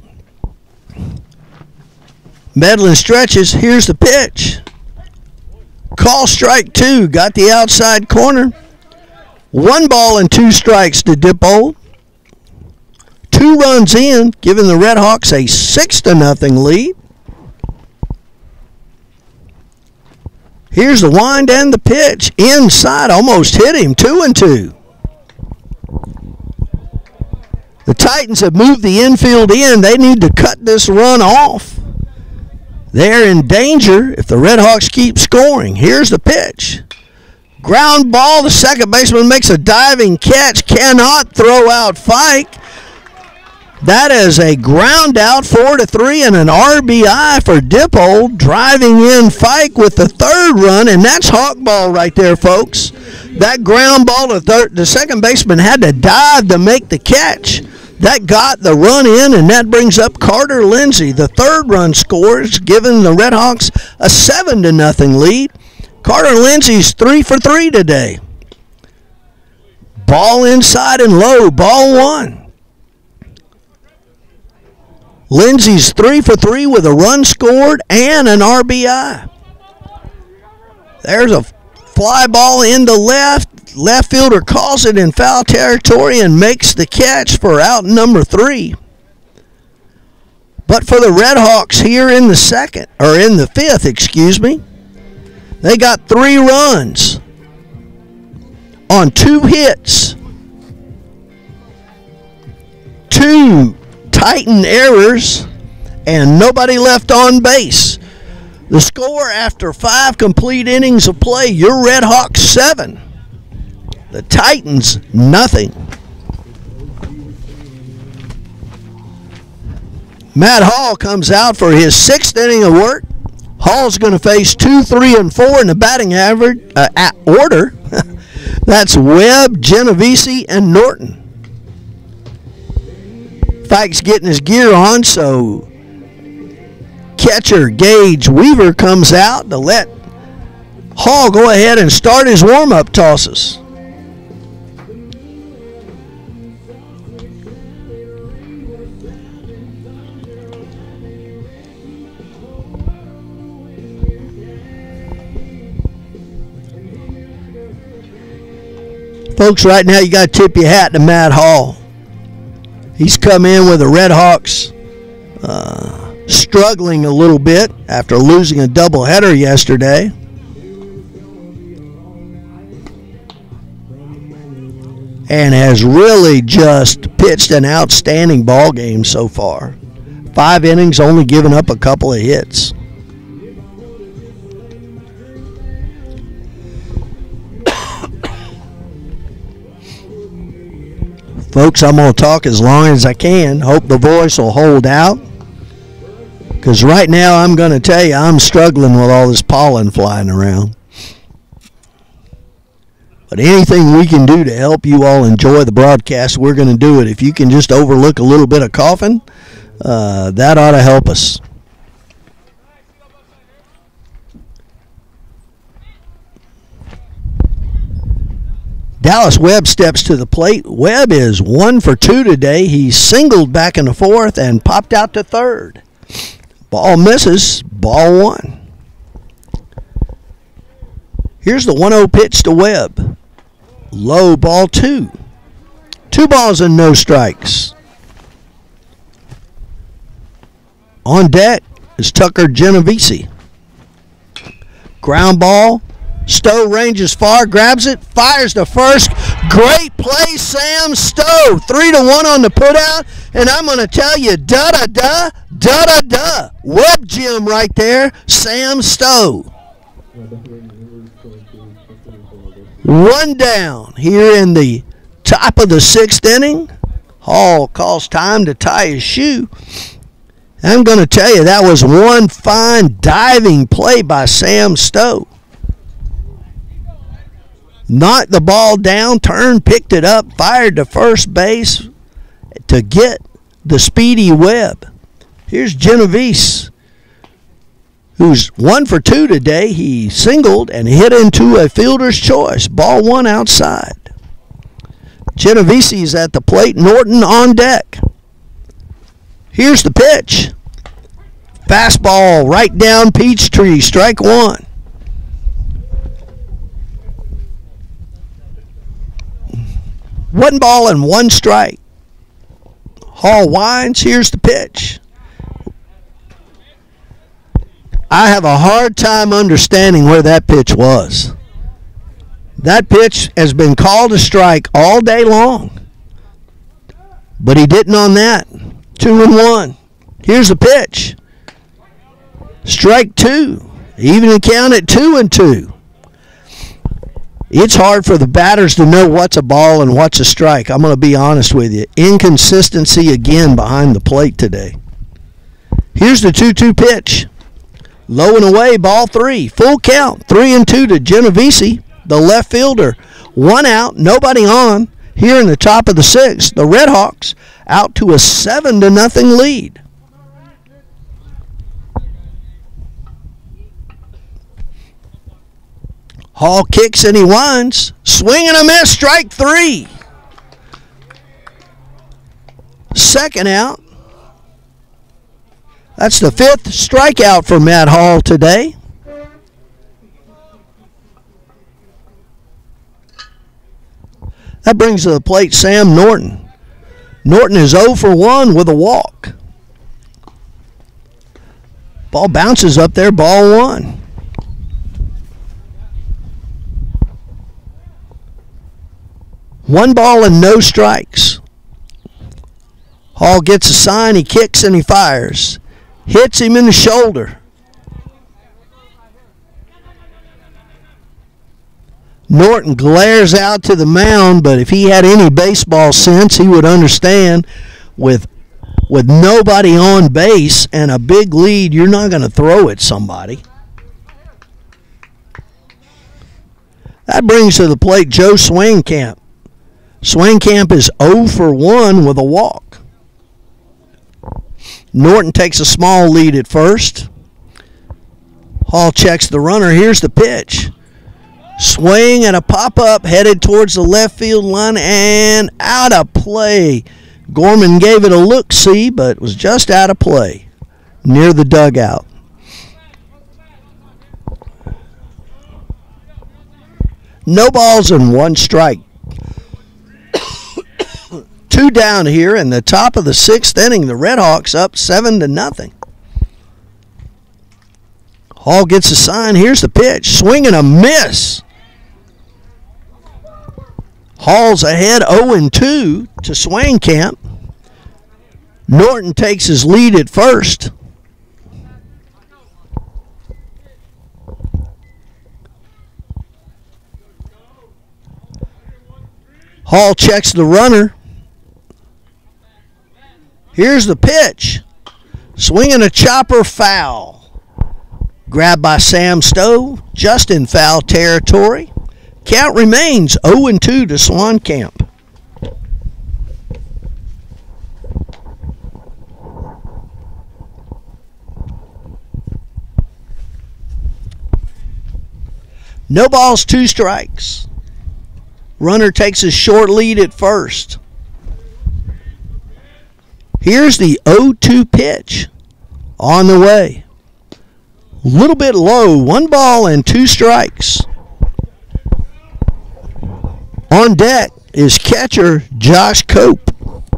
Speaker 1: Medlin stretches. Here's the pitch. Call strike 2. Got the outside corner. 1 ball and 2 strikes to Dippold. 2 runs in, giving the Redhawks a 6-0 lead. Here's the wind and the pitch. Inside, almost hit him. 2-2. The Titans have moved the infield in. They need to cut this run off. They're in danger if the Redhawks keep scoring. Here's the pitch. Ground ball. The second baseman makes a diving catch. Cannot throw out Fike. That is a ground out, 4-3, and an RBI for Dippold, driving in Fike with the 3rd run, and that's hawk ball right there, folks. That ground ball to the second baseman had to dive to make the catch. That got the run in, and that brings up Carter Lindsay. The 3rd run scores, giving the Redhawks a 7-0 lead. Carter Lindsay's 3 for 3 today. Ball inside and low. Ball one. Lindsey's 3 for 3 with a run scored and an RBI. There's a fly ball into left. Left fielder calls it in foul territory and makes the catch for out number 3. But for the Red Hawks here in the fifth, they got 3 runs on 2 hits, 2 Titan errors, and nobody left on base. The score after 5 complete innings of play, your Red Hawks 7. The Titans, nothing. Matt Hall comes out for his 6th inning of work. Hall's going to face 2, 3, and 4 in the batting average order. That's Webb, Genovese, and Norton. Fike's getting his gear on, so catcher Gage Weaver comes out to let Hall go ahead and start his warm-up tosses. Folks, right now you got to tip your hat to Matt Hall. He's come in with the Red Hawks struggling a little bit after losing a doubleheader yesterday. And has really just pitched an outstanding ball game so far. 5 innings, only giving up a couple of hits. Folks, I'm going to talk as long as I can. Hope the voice will hold out. Because right now I'm going to tell you I'm struggling with all this pollen flying around. But anything we can do to help you all enjoy the broadcast, we're going to do it. If you can just overlook a little bit of coughing, that ought to help us. Dallas Webb steps to the plate. Webb is 1 for 2 today. He singled back in the 4th and popped out to 3rd. Ball misses. Ball 1. Here's the 1-0 pitch to Webb. Low, ball 2. 2 balls and no strikes. On deck is Tucker Genovese. Ground ball. Stowe ranges far, grabs it, fires to first. Great play, Sam Stowe. 3-1 on the putout, and I'm going to tell you, da-da-da, da-da-da. Web Jim right there, Sam Stowe. 1 down here in the top of the 6th inning. Hall calls time to tie his shoe. I'm going to tell you, that was one fine diving play by Sam Stowe. Knocked the ball down, turned, picked it up, fired to first base to get the speedy Webb. Here's Genovese, who's 1 for 2 today. He singled and hit into a fielder's choice. Ball 1 outside. Genovese's at the plate. Norton on deck. Here's the pitch. Fastball right down Peachtree. Strike 1. One ball and 1 strike. Hall winds. Here's the pitch. I have a hard time understanding where that pitch was. That pitch has been called a strike all day long. But he didn't on that. 2-1. Here's the pitch. Strike 2. Even count at 2-2. It's hard for the batters to know what's a ball and what's a strike. I'm going to be honest with you. Inconsistency again behind the plate today. Here's the 2-2 pitch. Low and away, ball 3. Full count, 3-2 to Genovese, the left fielder. 1 out, nobody on. Here in the top of the 6th, the Red Hawks out to a 7-0 lead. Hall kicks and he winds. Swing and a miss, strike 3. Second out. That's the 5th strikeout for Matt Hall today. That brings to the plate Sam Norton. Norton is 0 for 1 with a walk. Ball bounces up there, ball 1. One ball and no strikes. Hall gets a sign, he kicks and he fires. Hits him in the shoulder. Norton glares out to the mound, but if he had any baseball sense, he would understand with nobody on base and a big lead, you're not going to throw at somebody. That brings to the plate Joe Swainkamp. Swainkamp is 0 for 1 with a walk. Norton takes a small lead at first. Hall checks the runner. Here's the pitch. Swing and a pop-up headed towards the left field line and out of play. Gorman gave it a look-see, but was just out of play near the dugout. No balls and 1 strike. 2 down here in the top of the 6th inning. The Redhawks up 7-0. Hall gets a sign. Here's the pitch. Swing and a miss. Hall's ahead 0-2 to Swainkamp. Norton takes his lead at first. Hall checks the runner. Here's the pitch. Swinging a chopper, foul. Grabbed by Sam Stowe, just in foul territory. Count remains 0-2 to Swainkamp. No balls, 2 strikes. Runner takes a short lead at first. Here's the 0-2 pitch on the way. A little bit low, 1 ball and 2 strikes. On deck is catcher Josh Cope.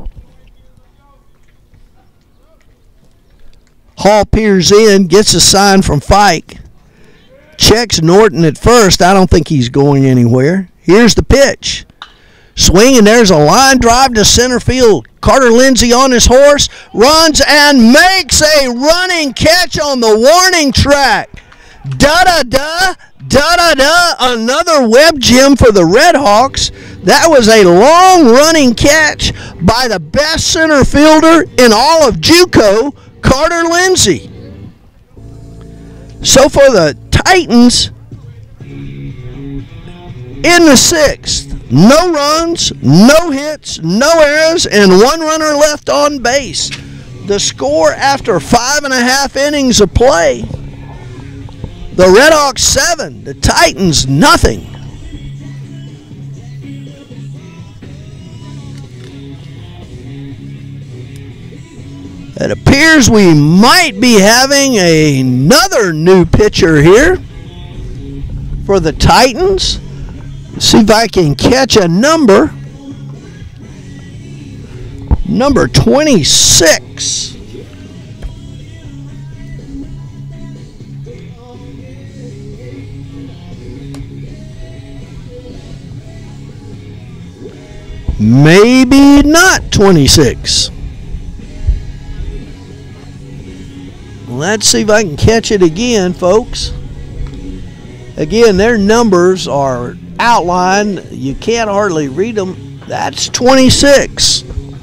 Speaker 1: Hall peers in, gets a sign from Fike. Checks Norton at first. I don't think he's going anywhere. Here's the pitch. Swing, and there's a line drive to center field. Carter Lindsay on his horse, runs and makes a running catch on the warning track. Da-da-da, da-da-da, another web gem for the Redhawks. That was a long running catch by the best center fielder in all of JUCO, Carter Lindsay. So for the Titans, in the 6th, no runs, no hits, no errors, and 1 runner left on base. The score after 5.5 innings of play, the Redhawks 7, the Titans nothing. It appears we might be having another new pitcher here for the Titans. See if I can catch a number. Number 26. Maybe not 26. Let's see if I can catch it again, folks. Again, their numbers are outlined. You can't hardly read them. That's 26.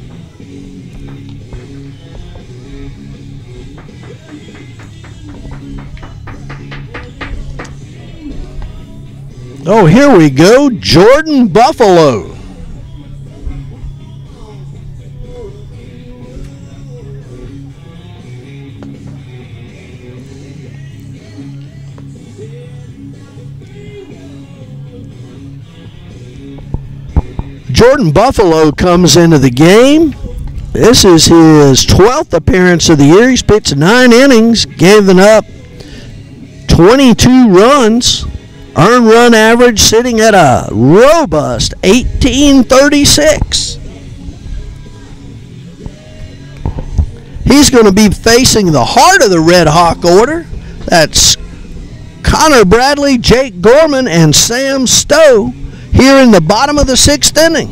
Speaker 1: Oh, here we go. Jordan Buffalo. Jordan Buffalo comes into the game. This is his 12th appearance of the year. He's pitched 9 innings, giving up 22 runs. Earned run average sitting at a robust 1836. He's going to be facing the heart of the Red Hawk order. That's Connor Bradley, Jake Gorman, and Sam Stowe here in the bottom of the 6th inning.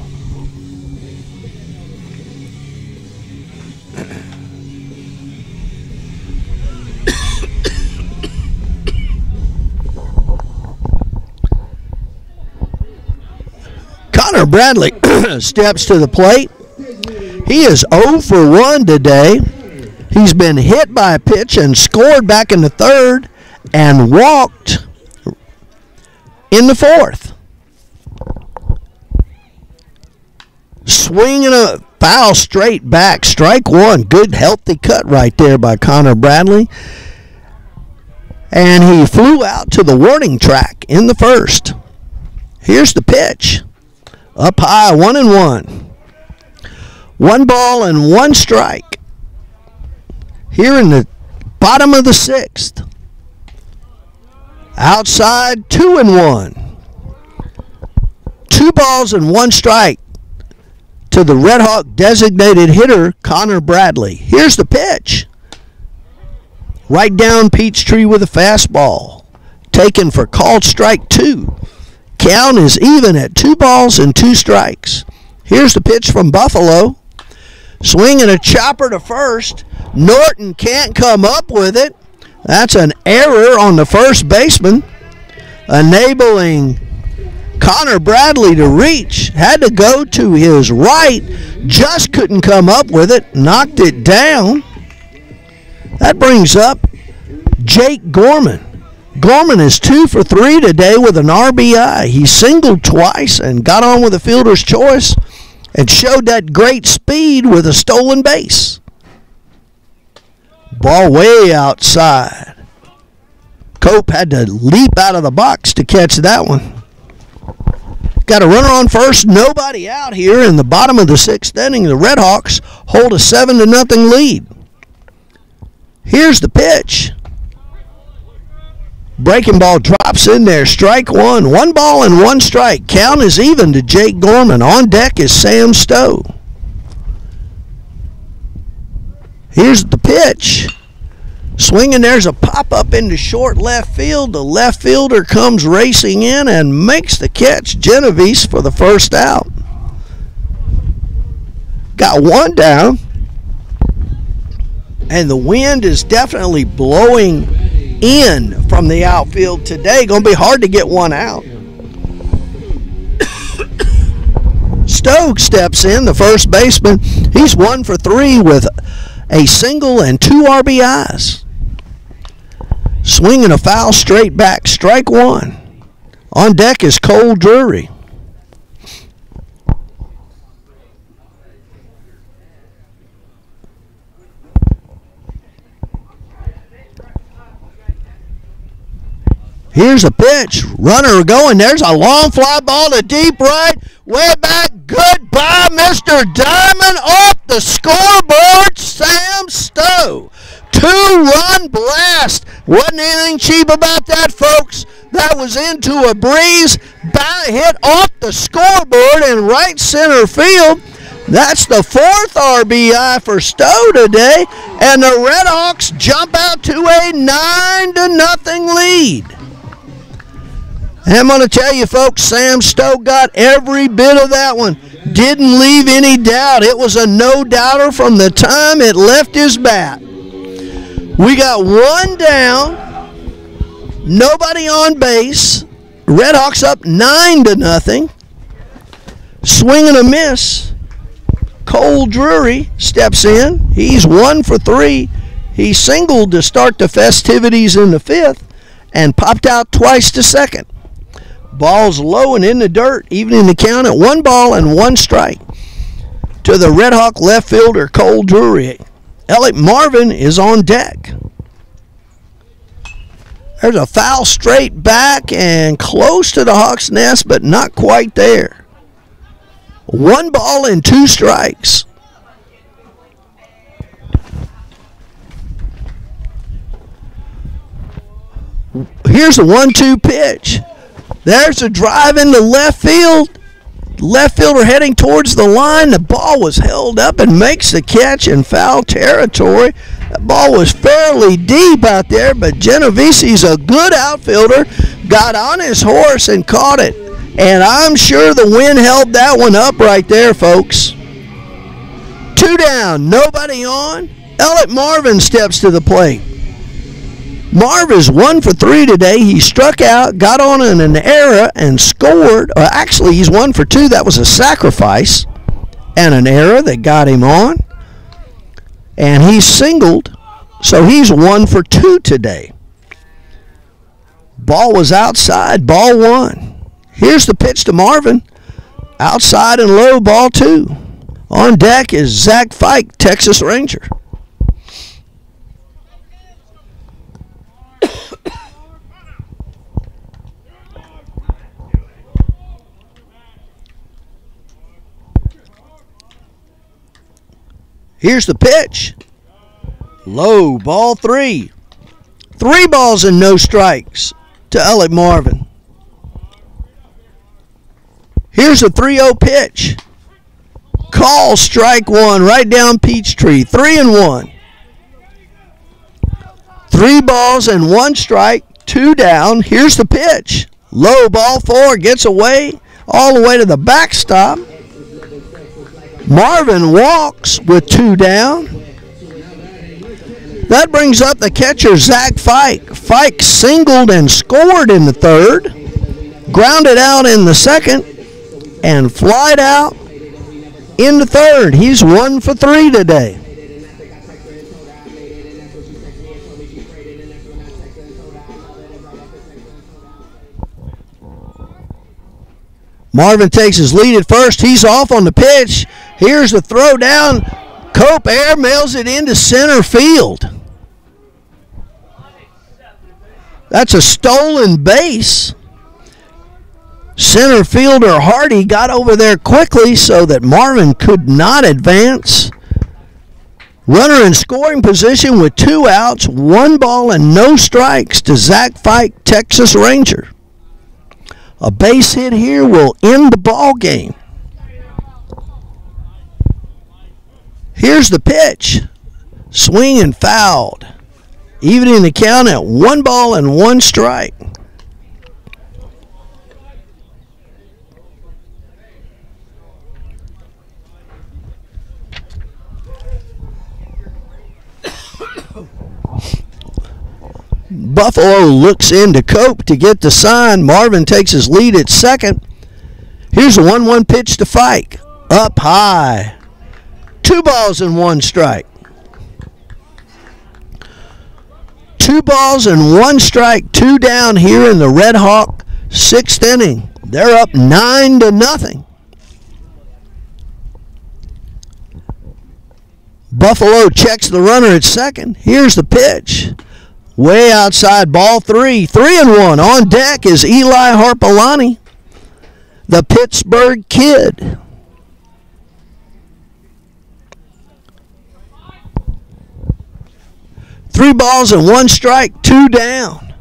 Speaker 1: Connor Bradley steps to the plate. He is 0 for 1 today. He's been hit by a pitch and scored back in the 3rd and walked in the 4th. Swinging a foul straight back. Strike 1. Good healthy cut right there by Connor Bradley. And he flew out to the warning track in the 1st. Here's the pitch. Up high, 1-1. 1 ball and 1 strike. Here in the bottom of the 6th. Outside, 2-1. 2 balls and 1 strike to the Red Hawk designated hitter, Connor Bradley. Here's the pitch. Right down Peachtree with a fastball. Taken for called strike 2. Count is even at 2 balls and 2 strikes. Here's the pitch from Buffalo. Swinging a chopper to first. Norton can't come up with it. That's an error on the first baseman, enabling Connor Bradley to reach. Had to go to his right. Just couldn't come up with it. Knocked it down. That brings up Jake Gorman. Gorman is 2 for 3 today with an RBI. He singled twice and got on with a fielder's choice and showed that great speed with a stolen base. Ball way outside. Cope had to leap out of the box to catch that one. Got a runner on first, nobody out here in the bottom of the 6th inning. The Red Hawks hold a 7-0 lead. Here's the pitch. Breaking ball drops in there. Strike 1. 1 ball and 1 strike. Count is even to Jake Gorman. On deck is Sam Stowe. Here's the pitch. Swinging, there's a pop-up into short left field. The left fielder comes racing in and makes the catch. Genovese for the first out. Got 1 down. And the wind is definitely blowing in from the outfield today. Going to be hard to get 1 out. Stowe steps in, the first baseman. He's 1 for 3 with a single and 2 RBIs. Swinging a foul straight back. Strike 1. On deck is Cole Drury. Here's a pitch. Runner going. There's a long fly ball to deep right. Way back. Goodbye, Mr. Diamond. Off the scoreboard, Sam Stowe. 2-run blast. Wasn't anything cheap about that, folks. That was into a breeze. Hit off the scoreboard in right center field. That's the 4th RBI for Stowe today. And the Red Hawks jump out to a 9-0 lead. And I'm going to tell you, folks, Sam Stowe got every bit of that one. Didn't leave any doubt. It was a no-doubter from the time it left his bat. We got 1 down. Nobody on base. Red Hawks up 9-0. Swing and a miss. Cole Drury steps in. He's 1 for 3. He singled to start the festivities in the 5th and popped out twice to second. Ball's low and in the dirt, evening the count at 1 ball and 1 strike to the Red Hawk left fielder, Cole Drury. Elliot Marvin is on deck. There's a foul straight back and close to the Hawks' nest, but not quite there. 1 ball and 2 strikes. Here's a 1-2 pitch. There's a drive into left field. Left fielder heading towards the line. The ball was held up and makes the catch in foul territory. That ball was fairly deep out there, but Genovese's a good outfielder. Got on his horse and caught it. And I'm sure the wind held that one up right there, folks. 2 down, nobody on. Elliot Marvin steps to the plate. Marv is 1 for 3 today. He struck out, got on in an error, and scored. Actually, he's 1 for 2. That was a sacrifice and an error that got him on. And he singled, so he's 1 for 2 today. Ball was outside, ball 1. Here's the pitch to Marvin. Outside and low, ball 2. On deck is Zach Fike, Texas Ranger. Here's the pitch. Low, ball 3. 3 balls and no strikes to Elliot Marvin. Here's a 3-0 pitch. Call, strike 1, right down Peachtree. 3-1. 3 balls and 1 strike, 2 down. Here's the pitch. Low, ball 4, gets away all the way to the backstop. Marvin walks with 2 down. That brings up the catcher, Zach Fike. Fike singled and scored in the 3rd, grounded out in the 2nd, and flied out in the 3rd. He's 1 for 3 today. Marvin takes his lead at first. He's off on the pitch. Here's the throw down. Cope air mails it into center field. That's a stolen base. Center fielder Hardy got over there quickly so that Marvin could not advance. Runner in scoring position with 2 outs, 1 ball and no strikes to Zach Fike, Texas Ranger. A base hit here will end the ball game. Here's the pitch. Swing and fouled. Evening the count at 1 ball and 1 strike. Buffalo looks into Cope to get the sign. Marvin takes his lead at second. Here's a 1-1 pitch to Fike. Up high. 2 balls and 1 strike. 2 balls and 1 strike, 2 down here in the Red Hawk 6th inning. They're up 9-0. Buffalo checks the runner at second. Here's the pitch. Way outside, ball 3. 3-1. On deck is Eli Harpelani, the Pittsburgh Kid. Three balls and 1 strike, 2 down.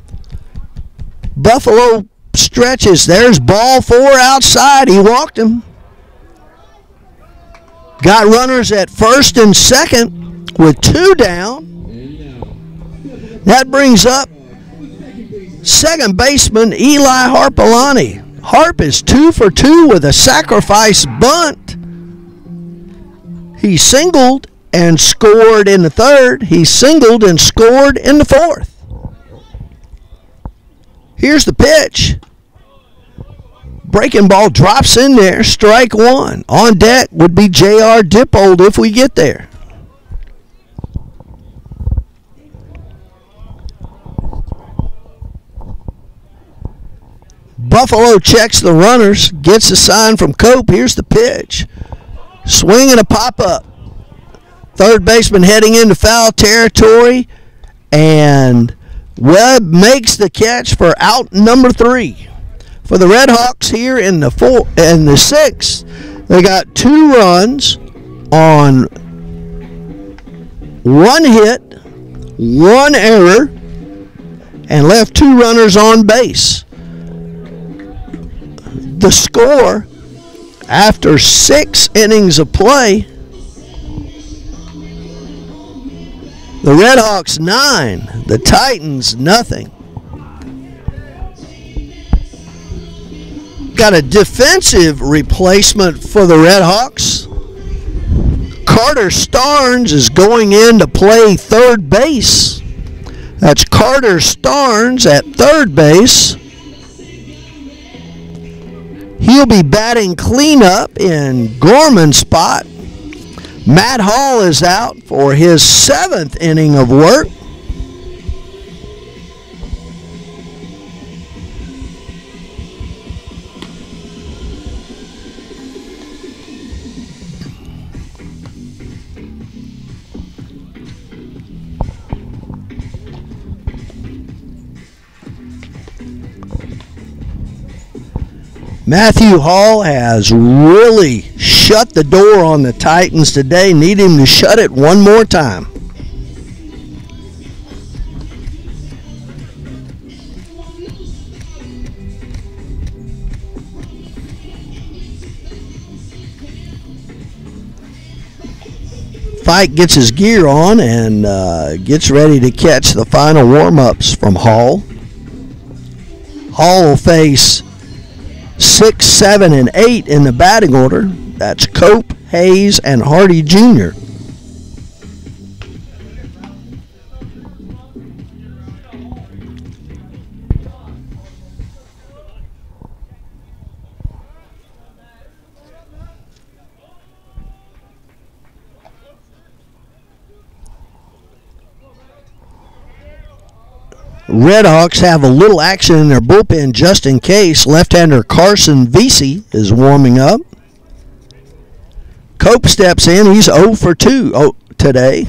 Speaker 1: Buffalo stretches. There's ball 4 outside. He walked him. Got runners at first and second with 2 down. That brings up second baseman Eli Harpelani. Harp is 2 for 2 with a sacrifice bunt. He singled and scored in the 3rd. He singled and scored in the 4th. Here's the pitch. Breaking ball drops in there. Strike 1. On deck would be J.R. Dippold if we get there. Buffalo checks the runners. Gets a sign from Cope. Here's the pitch. Swing and a pop-up. Third baseman heading into foul territory, and Webb makes the catch for out number 3. For the Red Hawks here in the 6th, they got 2 runs on 1 hit, 1 error, and left 2 runners on base. The score after 6 innings of play, the Redhawks 9, the Titans nothing. Got a defensive replacement for the Redhawks. Carter Starnes is going in to play third base. That's Carter Starnes at third base. He'll be batting cleanup in Gorman's spot. Matt Hall is out for his 7th inning of work. Matthew Hall has really shut the door on the Titans today. Need him to shut it one more time. Fike gets his gear on and gets ready to catch the final warm-ups from Hall. Hall will face 6, 7, and 8 in the batting order. That's Cope, Hayes, and Hardy Jr. Redhawks have a little action in their bullpen just in case. Left-hander Carson Vesey is warming up. Cope steps in. He's 0 for 2 today.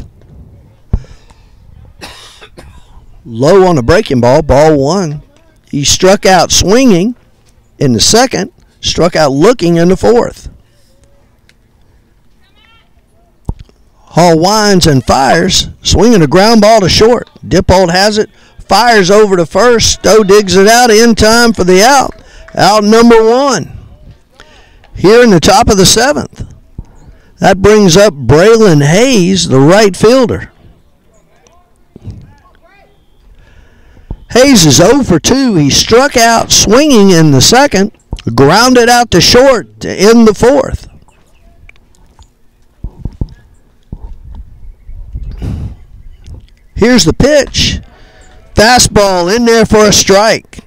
Speaker 1: Low on the breaking ball, ball 1. He struck out swinging in the 2nd, struck out looking in the 4th. Hall winds and fires, swinging a ground ball to short. Dippold has it. Fires over to first. Stowe digs it out in time for the out. Out number 1. Here in the top of the 7th. That brings up Braylon Hayes, the right fielder. Hayes is 0 for 2. He struck out swinging in the 2nd. Grounded out to short to end the 4th. Here's the pitch. Fastball in there for a strike.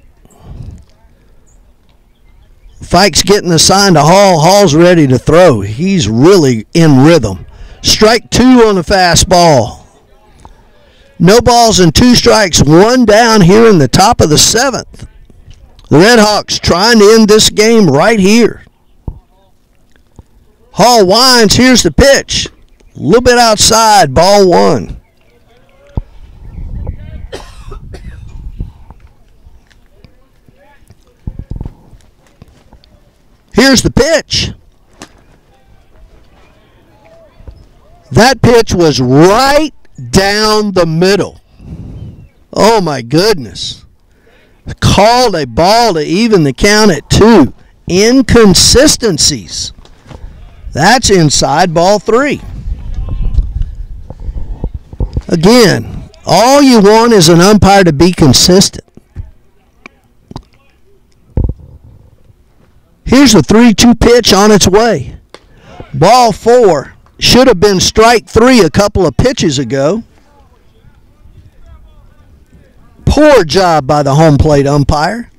Speaker 1: Fike's getting the sign to Hall. Hall's ready to throw. He's really in rhythm. Strike 2 on the fastball. No balls and 2 strikes. 1 down here in the top of the 7th. The Redhawks trying to end this game right here. Hall winds. Here's the pitch. A little bit outside. Ball 1. Here's the pitch. That pitch was right down the middle. Oh my goodness. Called a ball to even the count at 2. Inconsistencies. That's inside ball 3. Again, all you want is an umpire to be consistent. Here's the 3-2 pitch on its way. Ball 4. Should have been strike 3 a couple of pitches ago. Poor job by the home plate umpire.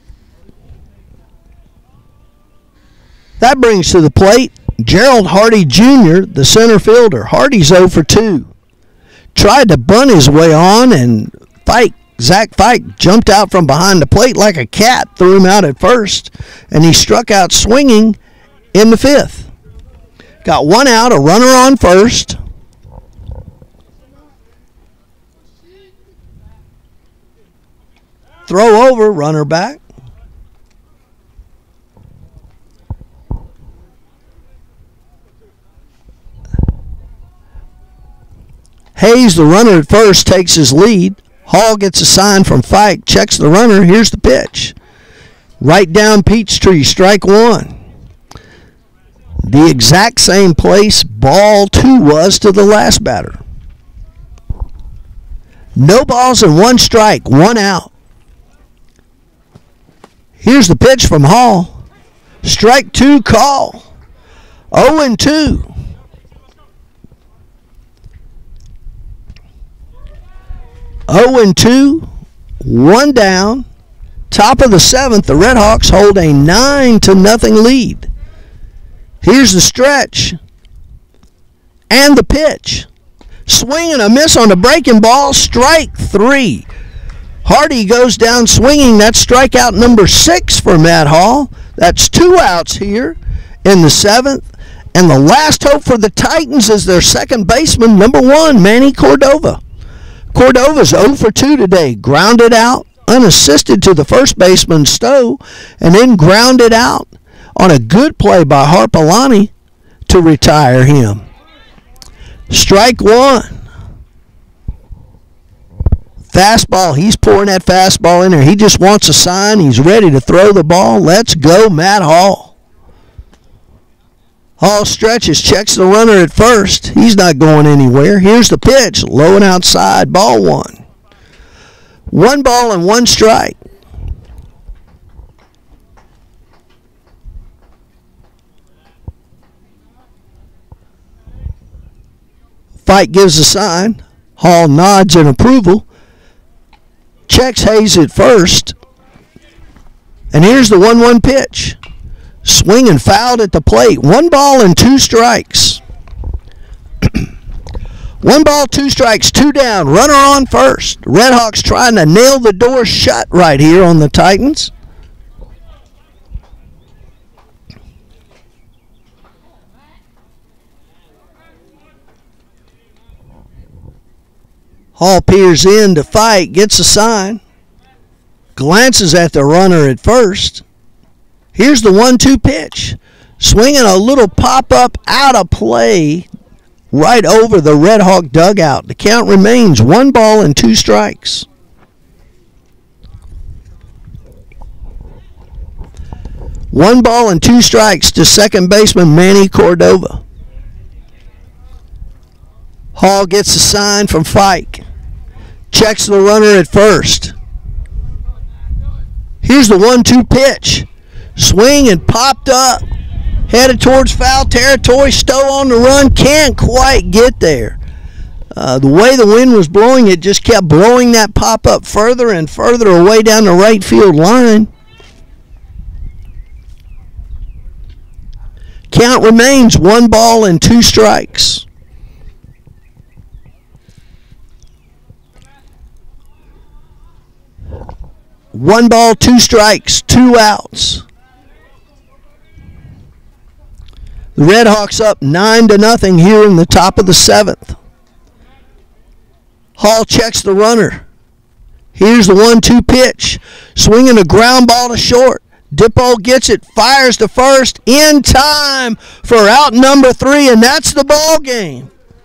Speaker 1: That brings to the plate Gerald Hardy Jr., the center fielder. Hardy's 0 for 2. Tried to bunt his way on, and Zach Fike jumped out from behind the plate like a cat, threw him out at first, and he struck out swinging in the 5th. Got 1 out, a runner on first. Throw over, runner back. Hayes, the runner at first, takes his lead. Hall gets a sign from Fike, checks the runner. Here's the pitch. Right down Peachtree, strike one. The exact same place ball 2 was to the last batter. No balls and 1 strike, 1 out. Here's the pitch from Hall. Strike 2 call. 0-2. 0-2, 1 down. Top of the 7th, the Red Hawks hold a 9-0 lead. Here's the stretch and the pitch. Swing and a miss on the breaking ball, strike 3. Hardy goes down swinging. That's strikeout number 6 for Matt Hall. That's 2 outs here in the 7th. And the last hope for the Titans is their second baseman, number 1, Manny Cordova. Cordova's 0 for 2 today. Grounded out, unassisted to the first baseman, Stowe, and then grounded out on a good play by Harpalani to retire him. Strike 1. Fastball. He's pouring that fastball in there. He just wants a sign. He's ready to throw the ball. Let's go, Matt Hall. Hall stretches, checks the runner at first. He's not going anywhere. Here's the pitch. Low and outside. Ball 1. 1 ball and 1 strike. Fike gives a sign. Hall nods in approval. Checks Hayes at first. And here's the 1-1 pitch. Swing and fouled at the plate. 1 ball and 2 strikes. 1 ball, 2 strikes, 2 down. Runner on first. Red Hawks trying to nail the door shut right here on the Titans. Hall peers in to fight, gets a sign, glances at the runner at first. Here's the 1-2 pitch. Swinging a little pop-up out of play right over the Red Hawk dugout. The count remains 1 ball and 2 strikes. One ball and 2 strikes to second baseman Manny Cordova. Hall gets a sign from Fike. Checks the runner at first. Here's the 1-2 pitch. Swing and popped up. Headed towards foul territory. Stowe on the run. Can't quite get there. The way the wind was blowing, it just kept blowing that pop up further and further away down the right field line. Count remains 1 ball and 2 strikes. One ball, 2 strikes, 2 outs. The Red Hawks up 9-0 here in the top of the 7th. Hall checks the runner. Here's the 1-2 pitch. Swinging a ground ball to short. Dippo gets it, fires to first in time for out number 3, and that's the ball game.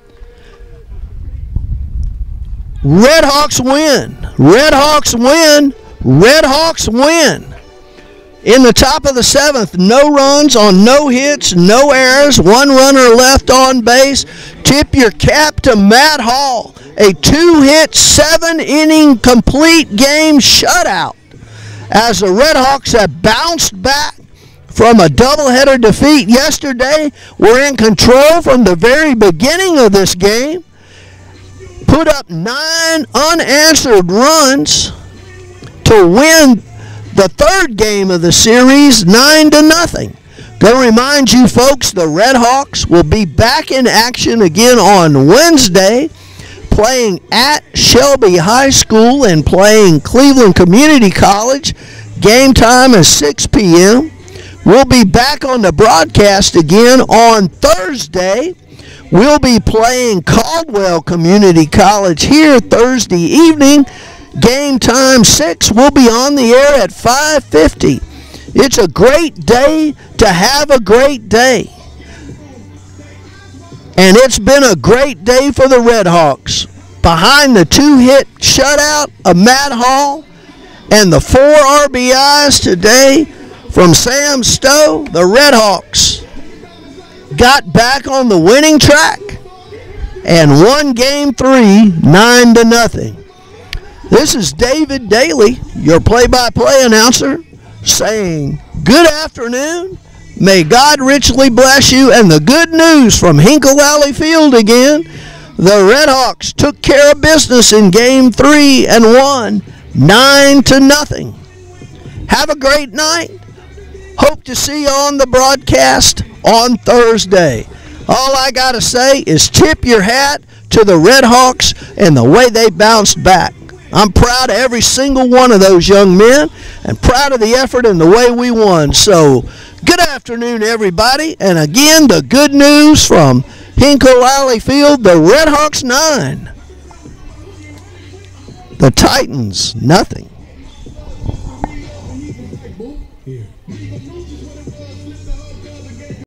Speaker 1: Red Hawks win. Red Hawks win. Red Hawks win. In the top of the 7th, no runs on no hits, no errors, 1 runner left on base. Tip your cap to Matt Hall. A 2-hit, 7-inning complete game shutout as the Red Hawks have bounced back from a doubleheader defeat yesterday. We're in control from the very beginning of this game. Put up 9 unanswered runs to win the 3rd game of the series, 9-0. Gonna remind you folks, the Red Hawks will be back in action again on Wednesday, playing at Shelby High School and playing Cleveland Community College. Game time is 6 p.m. We'll be back on the broadcast again on Thursday. We'll be playing Caldwell Community College here Thursday evening. Game time 6. We'll be on the air at 5:50. It's a great day to have a great day. And it's been a great day for the Red Hawks. behind the 2-hit shutout of Matt Hall and the 4 RBIs today from Sam Stowe, the Redhawks got back on the winning track and won Game 3 9-0. This is David Daly, your play-by-play announcer, saying good afternoon. May God richly bless you. And the good news from Hinkle Valley Field again, the Redhawks took care of business in Game 3 and won 9-0. Have a great night. Hope to see you on the broadcast on Thursday. All I got to say is tip your hat to the Redhawks and the way they bounced back. I'm proud of every single one of those young men and proud of the effort and the way we won. So, good afternoon, everybody. And again, the good news from Hinkle Valley Field, the Redhawks 9. The Titans, nothing.